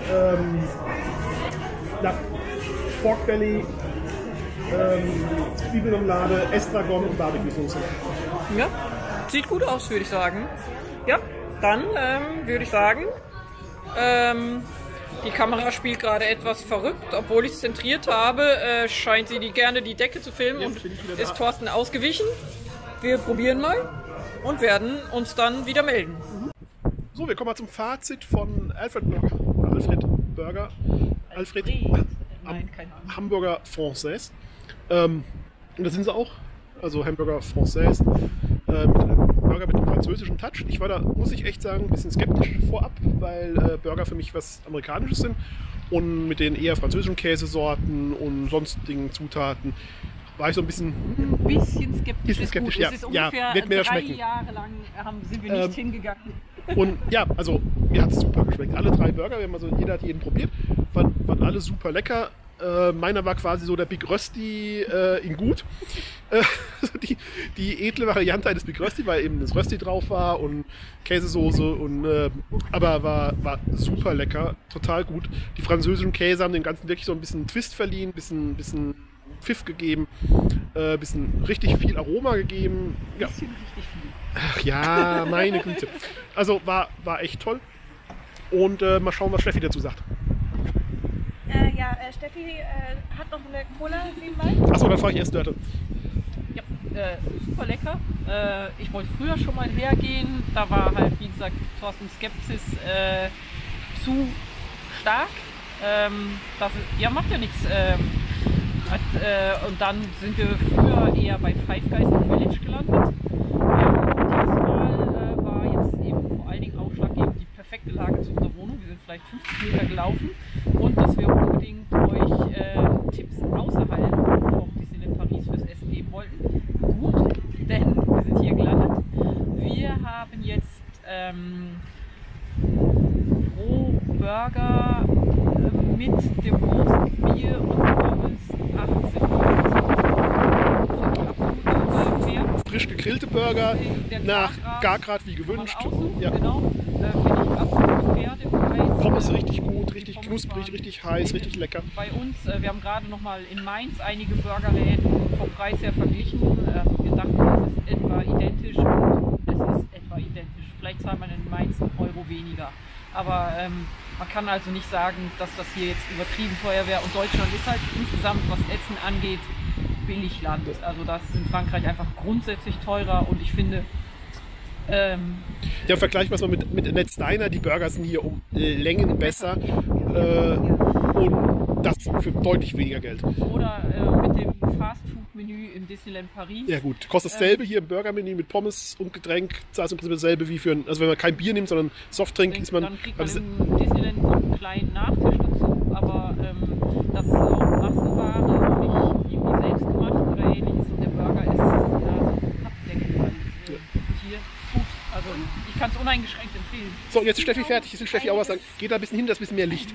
Pork Belly, Zwiebelmarmelade, Estragon und Barbecue-Soße. Ja, sieht gut aus, würde ich sagen. Ja, dann würde ich sagen, die Kamera spielt gerade etwas verrückt, obwohl ich es zentriert habe, scheint sie gerne die Decke zu filmen und ist Thorsten ausgewichen. Wir probieren mal und werden uns dann wieder melden. So, wir kommen mal zum Fazit von Alfred Burger. Oder Alfred Burger. Alfred Nein, keine Ahnung. Hamburger Française. Und das sind sie auch. Also Hamburger Française. Mit einem Burger mit einem französischen Touch. Ich war da, muss ich echt sagen, ein bisschen skeptisch vorab, weil Burger für mich was Amerikanisches sind. Und mit den eher französischen Käsesorten und sonstigen Zutaten war ich so ein bisschen skeptisch. Ja. Es ist ungefähr wird mir das 3 schmecken. Jahre lang sind wir nicht hingegangen. Und ja, also mir hat es super geschmeckt. Alle 3 Burger, jeder hat jeden probiert, waren alle super lecker. Meiner war quasi so der Big Rösti in gut. Die edle Variante eines Big Rösti, weil eben das Rösti drauf war und Käsesoße und aber war super lecker, total gut. Die französischen Käse haben dem Ganzen wirklich so ein bisschen Twist verliehen, bisschen Pfiff gegeben, bisschen richtig viel Aroma gegeben. Ja. Richtig viel. Ach ja, meine Güte. Also war echt toll. Und mal schauen, was Steffi dazu sagt. Steffi hat noch eine Cola nebenbei. Achso, dann frage ich erst Dörte. Ja, super lecker. Ich wollte früher schon mal hergehen. Da war halt, wie gesagt, Thorsten Skepsis zu stark. Macht ja nichts. Und dann sind wir früher eher bei Five Guys im Village gelandet. Dieses Mal war jetzt eben vor allen Dingen ausschlaggebend die perfekte Lage zu unserer Wohnung. Wir sind vielleicht 50 Meter gelaufen und dass wir unbedingt euch Tipps außerhalb vom Disneyland Paris fürs Essen geben wollten. Gut, denn wir sind hier gelandet. Wir haben jetzt pro Burger mit dem großen Bier und Pommes 18 €. Fair. Frisch gegrillte Burger, nach Gargrad wie gewünscht. Ja. Genau, finde ich absolut fair, den Preis. Pommes richtig gut, richtig knusprig, richtig heiß, richtig lecker. Bei uns, wir haben gerade noch mal in Mainz einige Burgerläden vom Preis her verglichen. Also wir dachten, es ist etwa identisch und es ist etwa identisch. Vielleicht zahlt man in Mainz einen Euro weniger. Aber man kann also nicht sagen, dass das hier jetzt übertrieben teuer wäre. Und Deutschland ist halt insgesamt, was Essen angeht, Billigland. Also das ist in Frankreich einfach grundsätzlich teurer und ich finde... Ja, vergleichen wir es mal mit Netz Diner. Die Burger sind hier um Längen besser und das für deutlich weniger Geld. Oder mit dem Fastfood-Menü im Disneyland Paris. Ja gut, kostet dasselbe hier im Burger-Menü mit Pommes und Getränk. Das ist im Prinzip dasselbe wie also wenn man kein Bier nimmt, sondern Softdrink, ist man... Dann kriegt man im Disneyland noch einen kleinen Nachtisch dazu, aber das ist auch Massenware und nicht irgendwie selbst gemacht oder ähnliches und der Burger ist so Pappdeckel. Hier gut, also ich kann es uneingeschränkt empfehlen. So, jetzt ist Steffi fertig. Jetzt will Steffi auch was sagen. Geht da ein bisschen hin, da ist ein bisschen mehr Licht.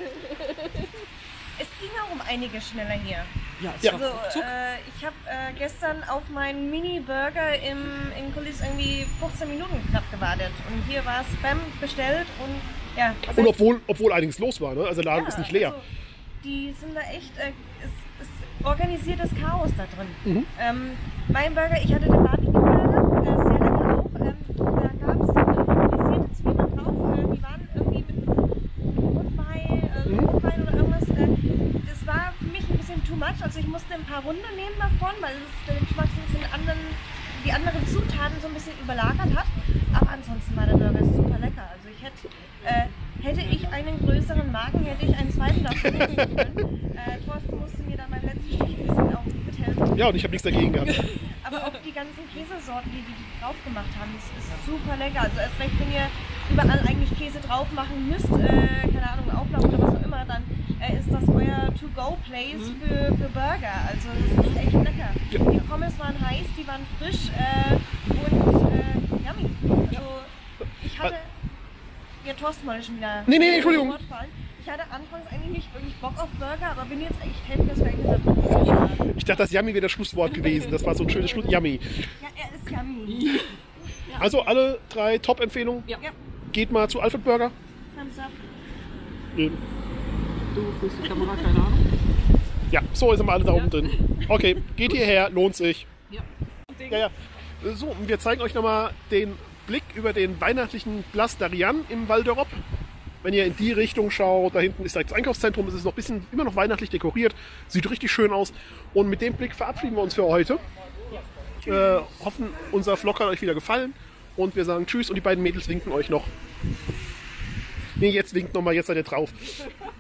Es ging auch um einiges schneller hier. Ja, Also ich habe gestern auf meinen Mini-Burger in Kulis irgendwie 15 Minuten knapp gewartet. Und hier war es Spam bestellt und ja. Also Und obwohl einiges los war, ne? Also der Laden ist nicht leer. Also, die sind da echt, es ist organisiertes Chaos da drin. Mein Burger, ich hatte den Barbecue-Burger, sehr lecker auch. Da gab es karamellisierte Zwiebeln drauf, die waren irgendwie mit Rotwein oder irgendwas. Das war für mich ein bisschen too much, also ich musste ein paar Runden nehmen davon, weil es den Geschmack die anderen Zutaten so ein bisschen überlagert hat. Aber ansonsten war der Burger super lecker. Also ich hätte ich einen größeren Magen, hätte ich einen zweiten davon essen können. Thorsten musste mir dann beim letzten Stich ein bisschen auch mithelfen. Ja, und ich habe nichts dagegen gehabt. Aber auch die ganzen Käsesorten, die drauf gemacht haben, das ist super lecker. Also erst recht, wenn ihr überall eigentlich Käse drauf machen müsst, keine Ahnung, Auflauf oder was auch immer, dann ist das euer To-Go-Place für Burger. Also das ist echt lecker. Ja. Die Pommes waren heiß, die waren frisch und yummy. Also ich hatte... Ja, Thorsten wollte schon wieder... Nee, Entschuldigung. Ich hatte anfangs eigentlich nicht wirklich Bock auf Burger, aber bin jetzt echt happy, dass wir eigentlich gesagt. Ich dachte, das Yummy wäre das Schlusswort gewesen. Das war so ein schönes Schluss. Yummy. Ja, er ist yummy. Also alle 3 Top-Empfehlungen. Ja. Geht mal zu Alfred Burger. Thumbs up. Du führst die Kamera, keine Ahnung. Ja, so sind wir alle da oben drin. Okay, geht hierher, lohnt sich. Ja. Ja. So, und wir zeigen euch nochmal den Blick über den weihnachtlichen Place d'Ariane im Val d'Europe. Wenn ihr in die Richtung schaut, da hinten ist direkt das Einkaufszentrum, es ist noch ein bisschen immer noch weihnachtlich dekoriert, sieht richtig schön aus. Und mit dem Blick verabschieden wir uns für heute. Hoffen, unser Vlog hat euch wieder gefallen und wir sagen Tschüss und die beiden Mädels winken euch noch. Nee, jetzt winkt nochmal, jetzt seid ihr drauf.